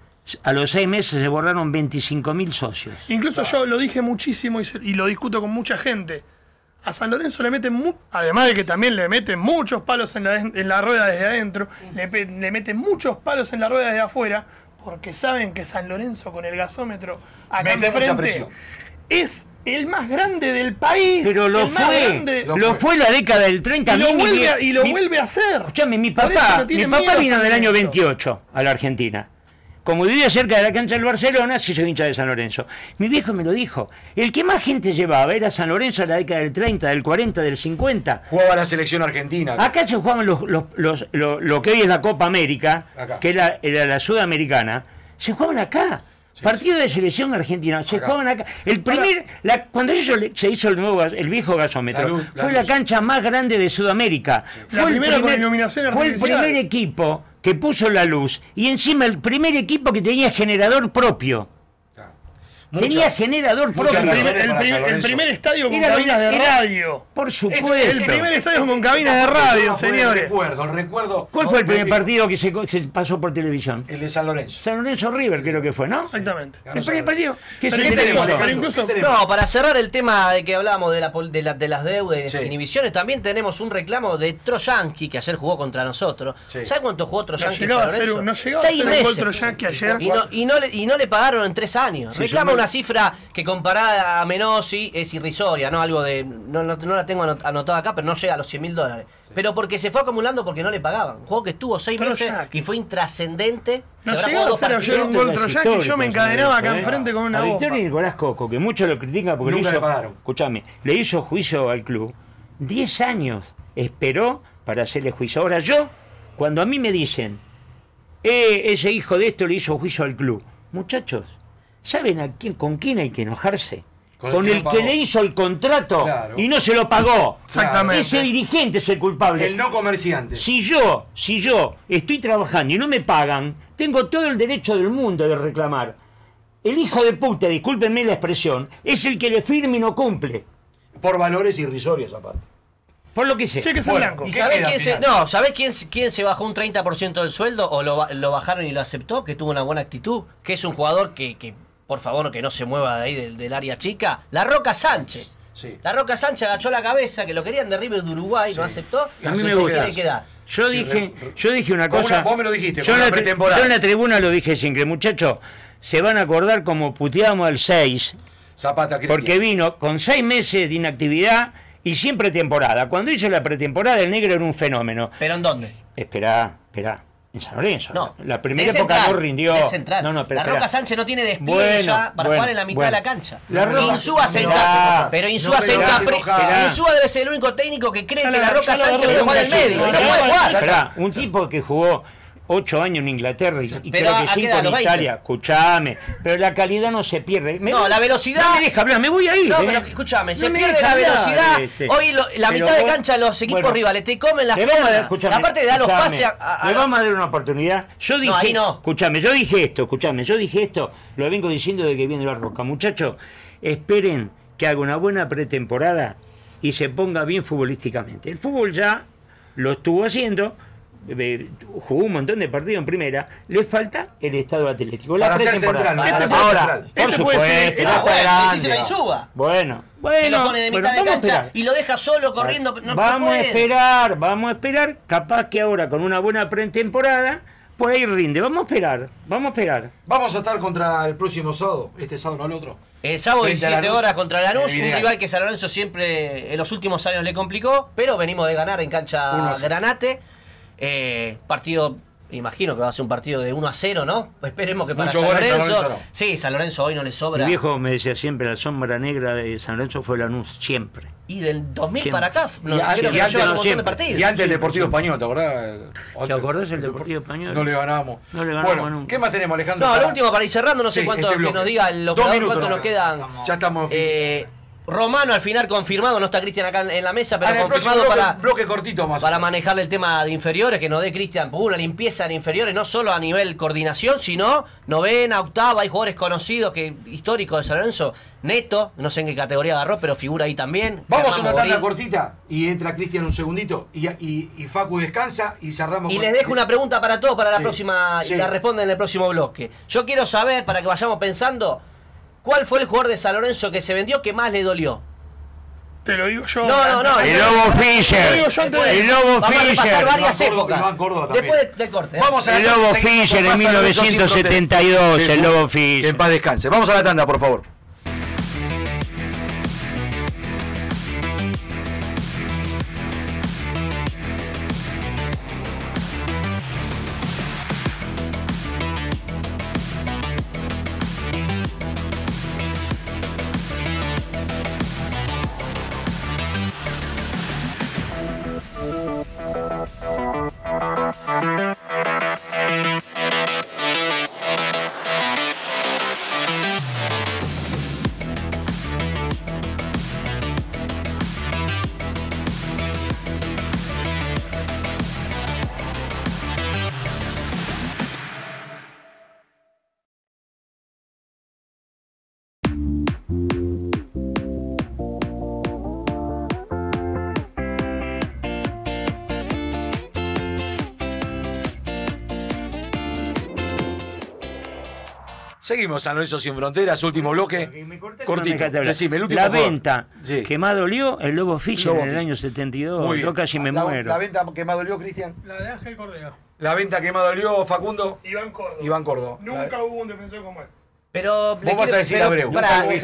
a los seis meses se borraron veinticinco mil socios. Incluso yo lo dije muchísimo y, se- y lo discuto con mucha gente. A San Lorenzo le meten, mu- además de que también le meten muchos palos en la, en la rueda desde adentro, le, pe- le meten muchos palos en la rueda desde afuera, porque saben que San Lorenzo con el gasómetro acá Mete mucha enfrente presión. es el más grande del país. Pero lo el más fue, grande. lo, Lo fue. fue. la década del treinta. y lo, A mí mi vuelve, vie- a, y lo mi- vuelve a hacer. Escuchame, mi Por eso papá, no tiene mi papá miedo vino San del año Lorenzo. veintiocho a la Argentina. como vivía cerca de la cancha del Barcelona, se hizo hincha de San Lorenzo. Mi viejo me lo dijo. El que más gente llevaba era San Lorenzo en la década del treinta, del cuarenta, del cincuenta. Jugaba la selección argentina. Acá se jugaban los, los, los, lo, lo que hoy es la Copa América, Acá. que era, era la sudamericana. Se jugaban acá. Sí, partido sí. de selección argentina, se acá. jugaban acá. El primer, la, cuando se hizo, se hizo el nuevo el viejo gasómetro, la luz, la fue luz. la cancha más grande de Sudamérica. Sí. Fue, la el primer, con iluminación fue el primer equipo que puso la luz y encima el primer equipo que tenía generador propio. Muchas, tenía generador propio. El primer, el, primer, el primer estadio con era, cabinas de era, radio. Por supuesto. El primer estadio con cabinas de radio, señores. Recuerdo, recuerdo. ¿Cuál fue el primer partido que se, se pasó por televisión? El de San Lorenzo. San Lorenzo River, creo que fue, ¿no? Exactamente. El primer partido. ¿Qué se tenemos? Pero incluso, no, para cerrar el tema de que hablábamos de, la, de, la, de las deudas y sí. inhibiciones, también tenemos un reclamo de Troyanqui, que ayer jugó contra nosotros. Sí. ¿Sabes cuánto jugó Troyanqui en San Lorenzo? No llegó Seis a ser meses. Un Troyanqui ayer. Y no, y, no le, y no le pagaron en tres años. Sí, reclama una cifra que comparada a Menossi es irrisoria, ¿no? Algo de. No, no, no la tengo anotada acá, pero no llega a los cien mil dólares. Pero porque se fue acumulando porque no le pagaban. Un juego que estuvo seis pero meses ya. y fue intrascendente. No llegó a hacer ayer un gol Troyanqui y yo me encadenaba acá ¿eh? enfrente con una a bomba. Victoria Nicolás Coco, que muchos lo critican porque Nunca le hizo. Le pagaron. Escuchame, le hizo juicio al club. Diez años esperó para hacerle juicio. Ahora yo, cuando a mí me dicen, eh, ese hijo de esto le hizo juicio al club. Muchachos, ¿saben a quién, con quién hay que enojarse? Con, con el, el que le hizo el contrato claro. y no se lo pagó. Exactamente. Ese dirigente es el culpable. El no comerciante. Si yo, si yo estoy trabajando y no me pagan, tengo todo el derecho del mundo de reclamar. El hijo de puta, discúlpenme la expresión, es el que le firma y no cumple. Por valores irrisorios aparte. Por lo que sé. Cheques en blanco. ¿Y sabés quién se, no, ¿sabés quién, quién se bajó un treinta por ciento del sueldo o lo, lo bajaron y lo aceptó? Que tuvo una buena actitud. Que es un jugador que... que por favor, que no se mueva de ahí del, del área chica. La Roca Sánchez. Sí. La Roca Sánchez agachó la cabeza, que lo querían de River de Uruguay, sí. no aceptó. A mí me gusta. Quedar. Yo sí, dije, yo dije una cosa. Una, vos me lo dijiste. Yo en, la, yo en la tribuna lo dije siempre, muchachos. Se van a acordar como puteamos al seis. Zapata, Cristian. Porque vino con seis meses de inactividad y siempre temporada. Cuando hizo la pretemporada, el negro era un fenómeno. ¿Pero en dónde? Esperá, esperá. En San Lorenzo. No, la primera época central, no rindió. No, no, pero la Roca Sánchez no tiene despliegue bueno, ya para bueno, jugar en la mitad bueno. de la cancha. La Roca, Insúa se encarga. Pero Insúa se encarga. Insúa debe ser el único técnico que cree ya que la Roca Sánchez puede jugar en el medio. Y no puede jugar. Esperá, un tipo que jugó ocho años en Inglaterra y, y creo que cinco en Italia, escuchame, pero la calidad no se pierde. Me, no, la velocidad. No me deja hablar, me voy a ir. No, ¿eh? pero escuchame, no se pierde la velocidad. Este. Hoy lo, la pero mitad vos, de cancha los equipos bueno, rivales te comen las piernas. Aparte de dar los pases a, a, a, le vamos a dar una oportunidad. Yo dije, no, ahí no. Escuchame, yo dije esto, escuchame, yo dije esto, lo vengo diciendo de que viene la Roca. Muchachos, esperen que haga una buena pretemporada y se ponga bien futbolísticamente. El fútbol ya lo estuvo haciendo. Jugó un montón de partidos en primera, le falta el estado atlético. La pretemporada. Ahora, por supuesto, bueno, bueno, y lo pone de mitad bueno, de cancha y lo deja solo corriendo. No, vamos no a esperar, vamos a esperar. Capaz que ahora con una buena pretemporada por ahí rinde. Vamos a esperar, vamos a esperar. Vamos a estar contra el próximo sábado, este sábado no el otro. El sábado diecisiete horas contra Lanús, un rival que San Lorenzo siempre en los últimos años le complicó, pero venimos de ganar en cancha Granate. Eh, partido, imagino que va a ser un partido de uno a cero, ¿no? Esperemos que para San Lorenzo, San Lorenzo no. Sí, San Lorenzo hoy no le sobra. Mi viejo me decía siempre, la sombra negra de San Lorenzo fue Lanús, siempre. Y del dos mil siempre. Para acá, no, y, creo y, que antes, un montón de partidos. Y antes el Deportivo Español, ¿te acordás? ¿Te acordás el Deportivo Español? No le ganamos. No le ganamos bueno, nunca. ¿Qué más tenemos, Alejandro? No, lo último para ir cerrando, no sé sí, cuánto este que nos diga el operador, cuánto nos quedan. Ya estamos eh, Romano al final confirmado, no está Cristian acá en la mesa, pero ah, confirmado bloque, para, bloque cortito más para manejarle el tema de inferiores, que nos dé Cristian una limpieza de inferiores, no solo a nivel coordinación, sino novena, octava, hay jugadores conocidos, que históricos de San Lorenzo, Neto, no sé en qué categoría agarró, pero figura ahí también. Vamos a una tanda cortita y entra Cristian un segundito y, y, y Facu descansa y cerramos. Y con... les dejo una pregunta para todos para la sí, próxima, sí. y la responden en el próximo bloque. Yo quiero saber, para que vayamos pensando, ¿cuál fue el jugador de San Lorenzo que se vendió que más le dolió? Te lo digo yo. No, no, no. El Lobo Fischer. El Lobo Vamos Fischer. a pasar varias épocas. Después del corte. ¿eh? Vamos a el Lobo Fischer en mil novecientos setenta y dos. El Lobo Fischer. Que en paz descanse. Vamos a la tanda, por favor. Seguimos San Lorenzo Sin Fronteras, último bloque. Cortito, decime, el último La jugador. venta sí. que más dolió, el Lobo Fischer en el año setenta y dos. Yo casi me la, muero. ¿La venta que más dolió, Cristian? La de Ángel Correa. La venta que más dolió, Facundo. Iván Córdoba. Iván Córdoba. Nunca la... hubo un defensor como él. Pero vos vas a decir Abreu. Para, no,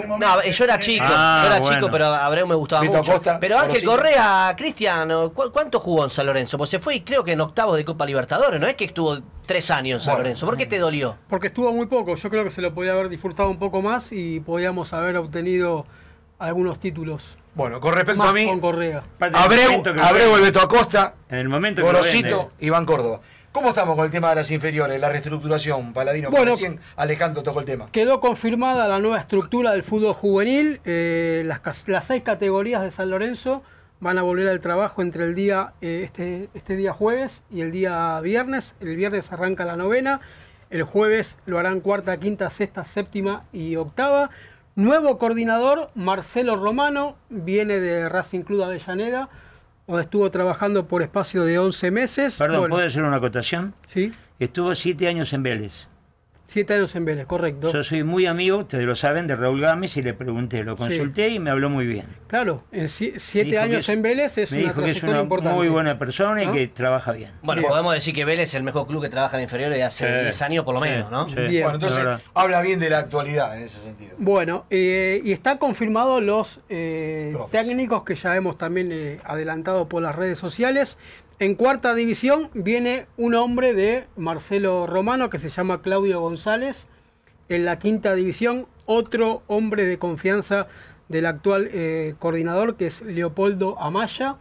yo era chico, ah, yo era bueno. chico, pero Abreu me gustaba Beto mucho. Acosta, pero Ángel Porosito. Correa, Cristian, ¿cu ¿cuánto jugó en San Lorenzo? Pues se fue, creo que en octavos de Copa Libertadores, no es que estuvo tres años en San bueno. Lorenzo. ¿Por qué te dolió? Porque estuvo muy poco. Yo creo que se lo podía haber disfrutado un poco más y podíamos haber obtenido algunos títulos. Bueno, con respecto más a mí, con Correa. Abreu, Abreu el Beto Acosta, en el momento Gorosito, Iván Córdoba. ¿Cómo estamos con el tema de las inferiores, la reestructuración, Paladino? Bueno, recién Alejandro tocó el tema. Quedó confirmada la nueva estructura del fútbol juvenil. Eh, las, las seis categorías de San Lorenzo van a volver al trabajo entre el día eh, este, este día jueves y el día viernes. El viernes arranca la novena. El jueves lo harán cuarta, quinta, sexta, séptima y octava. Nuevo coordinador, Marcelo Romano, viene de Racing Club de Avellaneda, donde estuvo trabajando por espacio de once meses. Perdón, bueno, ¿puedo hacer una acotación? Sí. Estuvo siete años en Vélez. Siete años en Vélez, correcto. Yo soy muy amigo, ustedes lo saben, de Raúl Gámez y le pregunté, lo consulté sí. y me habló muy bien. Claro, en siete años en Vélez es me una dijo que es trayectoria una importante. muy buena persona y ¿no? que trabaja bien. Bueno, bien. podemos decir que Vélez es el mejor club que trabaja en inferiores de hace sí. diez años por lo sí. menos, ¿no? Sí. Bien. Bueno, entonces habla bien de la actualidad en ese sentido. Bueno, eh, y están confirmados los eh, técnicos que ya hemos también eh, adelantado por las redes sociales. En cuarta división viene un hombre de Marcelo Romano que se llama Claudio González. En la quinta división, otro hombre de confianza del actual eh, coordinador, que es Leopoldo Amaya.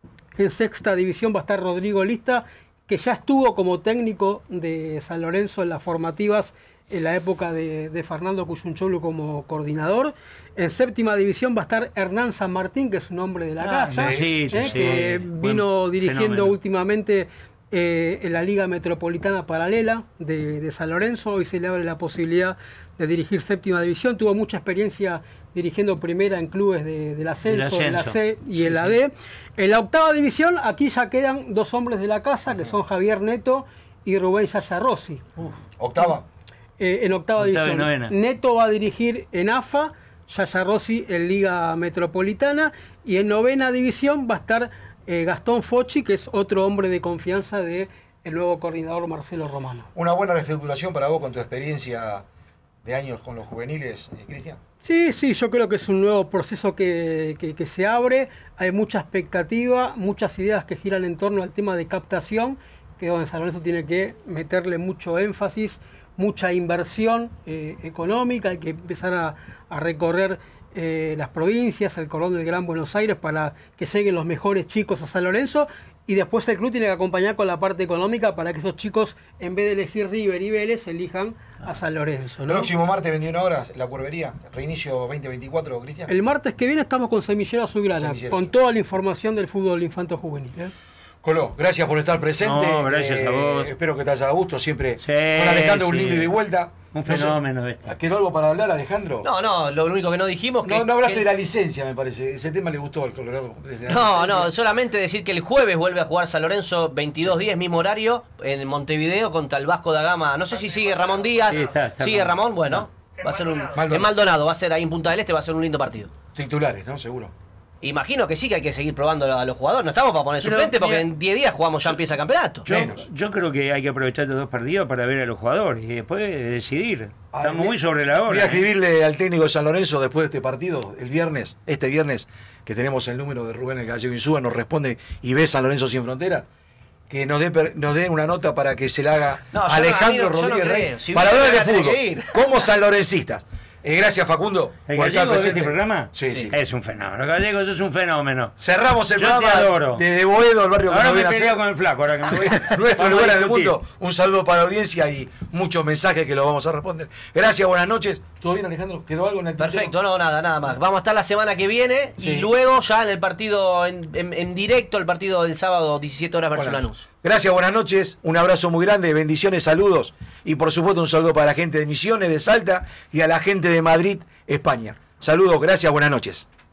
En sexta división va a estar Rodrigo Lista, que ya estuvo como técnico de San Lorenzo en las formativas en la época de, de Fernando Cuyunchoglu como coordinador. En séptima división va a estar Hernán San Martín, que es un hombre de la ah, casa, sí, sí, eh, sí, que sí. vino Buen dirigiendo fenómeno. últimamente eh, en la Liga Metropolitana Paralela de, de San Lorenzo. Hoy se le abre la posibilidad de dirigir séptima división. Tuvo mucha experiencia dirigiendo primera en clubes de, del ascenso, de la C y sí, en la sí. D. En la octava división, aquí ya quedan dos hombres de la casa, que son Javier Neto y Rubén Yaya Rossi. Uf. ¿Octava? Eh, en octava, octava división. Neto va a dirigir en A F A, Yaya Rossi en Liga Metropolitana, y en novena división va a estar eh, Gastón Focci, que es otro hombre de confianza del nuevo coordinador Marcelo Romano. Una buena reestructuración para vos con tu experiencia de años con los juveniles, eh, Cristian. Sí, sí, yo creo que es un nuevo proceso que, que, que se abre. Hay mucha expectativa, muchas ideas que giran en torno al tema de captación, que donde San Lorenzo tiene que meterle mucho énfasis, mucha inversión eh, económica. Hay que empezar a, a recorrer eh, las provincias, el cordón del Gran Buenos Aires, para que lleguen los mejores chicos a San Lorenzo. Y después el club tiene que acompañar con la parte económica para que esos chicos, en vez de elegir River y Vélez, elijan a San Lorenzo, ¿no? Próximo martes, veintiuna horas, la Curvería, reinicio veinte veinticuatro, Cristian. El martes que viene estamos con Semillero Azulgrana, con toda la información del fútbol infanto juvenil, ¿eh? Coló, gracias por estar presente. No, gracias eh, a vos. Espero que te haya gusto siempre. Sí, con Alejandro, sí. un lindo y de vuelta. Un fenómeno no sé, este. ¿Quedó algo para hablar, Alejandro? No, no, lo único que no dijimos que... No, no hablaste que... de la licencia, me parece. Ese tema le gustó al Colorado. No, no, solamente decir que el jueves vuelve a jugar San Lorenzo veintidós diez, sí. mismo horario, en Montevideo contra el Vasco da Gama. No sé si sigue Ramón Díaz. Sí, está, está sigue Ramón, bueno. No. Va a ser un... Maldonado. En Maldonado, va a ser ahí en Punta del Este, va a ser un lindo partido. Titulares, ¿no? Seguro. Imagino que sí, que hay que seguir probando a los jugadores. No estamos para poner suplente porque en diez días jugamos, ya empieza el campeonato. Yo, yo creo que hay que aprovechar estos dos partidos para ver a los jugadores y después decidir. Ay, Estamos muy sobre la hora. Voy a escribirle ¿eh? al técnico de San Lorenzo después de este partido, el viernes, este viernes, que tenemos el número de Rubén el Gallego Insúa, nos responde y ve San Lorenzo Sin Frontera, que nos dé, nos dé una nota para que se la haga no, Alejandro no, Rodríguez no Rey, si para hablar de fútbol, como sanlorencistas. Eh, gracias, Facundo. ¿El Gallego de este programa? Sí, sí. Es un fenómeno. El Gallego, eso es un fenómeno. Cerramos el Yo programa. Te adoro. Desde Boedo, el barrio que ahora nos me viene a peleo hacer. con el flaco. Ahora que me voy. Nuestro lugar en el mundo. Un saludo para la audiencia y muchos mensajes que lo vamos a responder. Gracias, buenas noches. ¿Todo bien, Alejandro? ¿Quedó algo en el Perfecto, no, nada, nada más. Vamos a estar la semana que viene sí. y luego ya en el partido, en, en, en directo, el partido del sábado, diecisiete horas versus Lanús. Gracias, buenas noches. Un abrazo muy grande, bendiciones, saludos. Y por supuesto, un saludo para la gente de Misiones, de Salta y a la gente de Madrid, España. Saludos, gracias, buenas noches.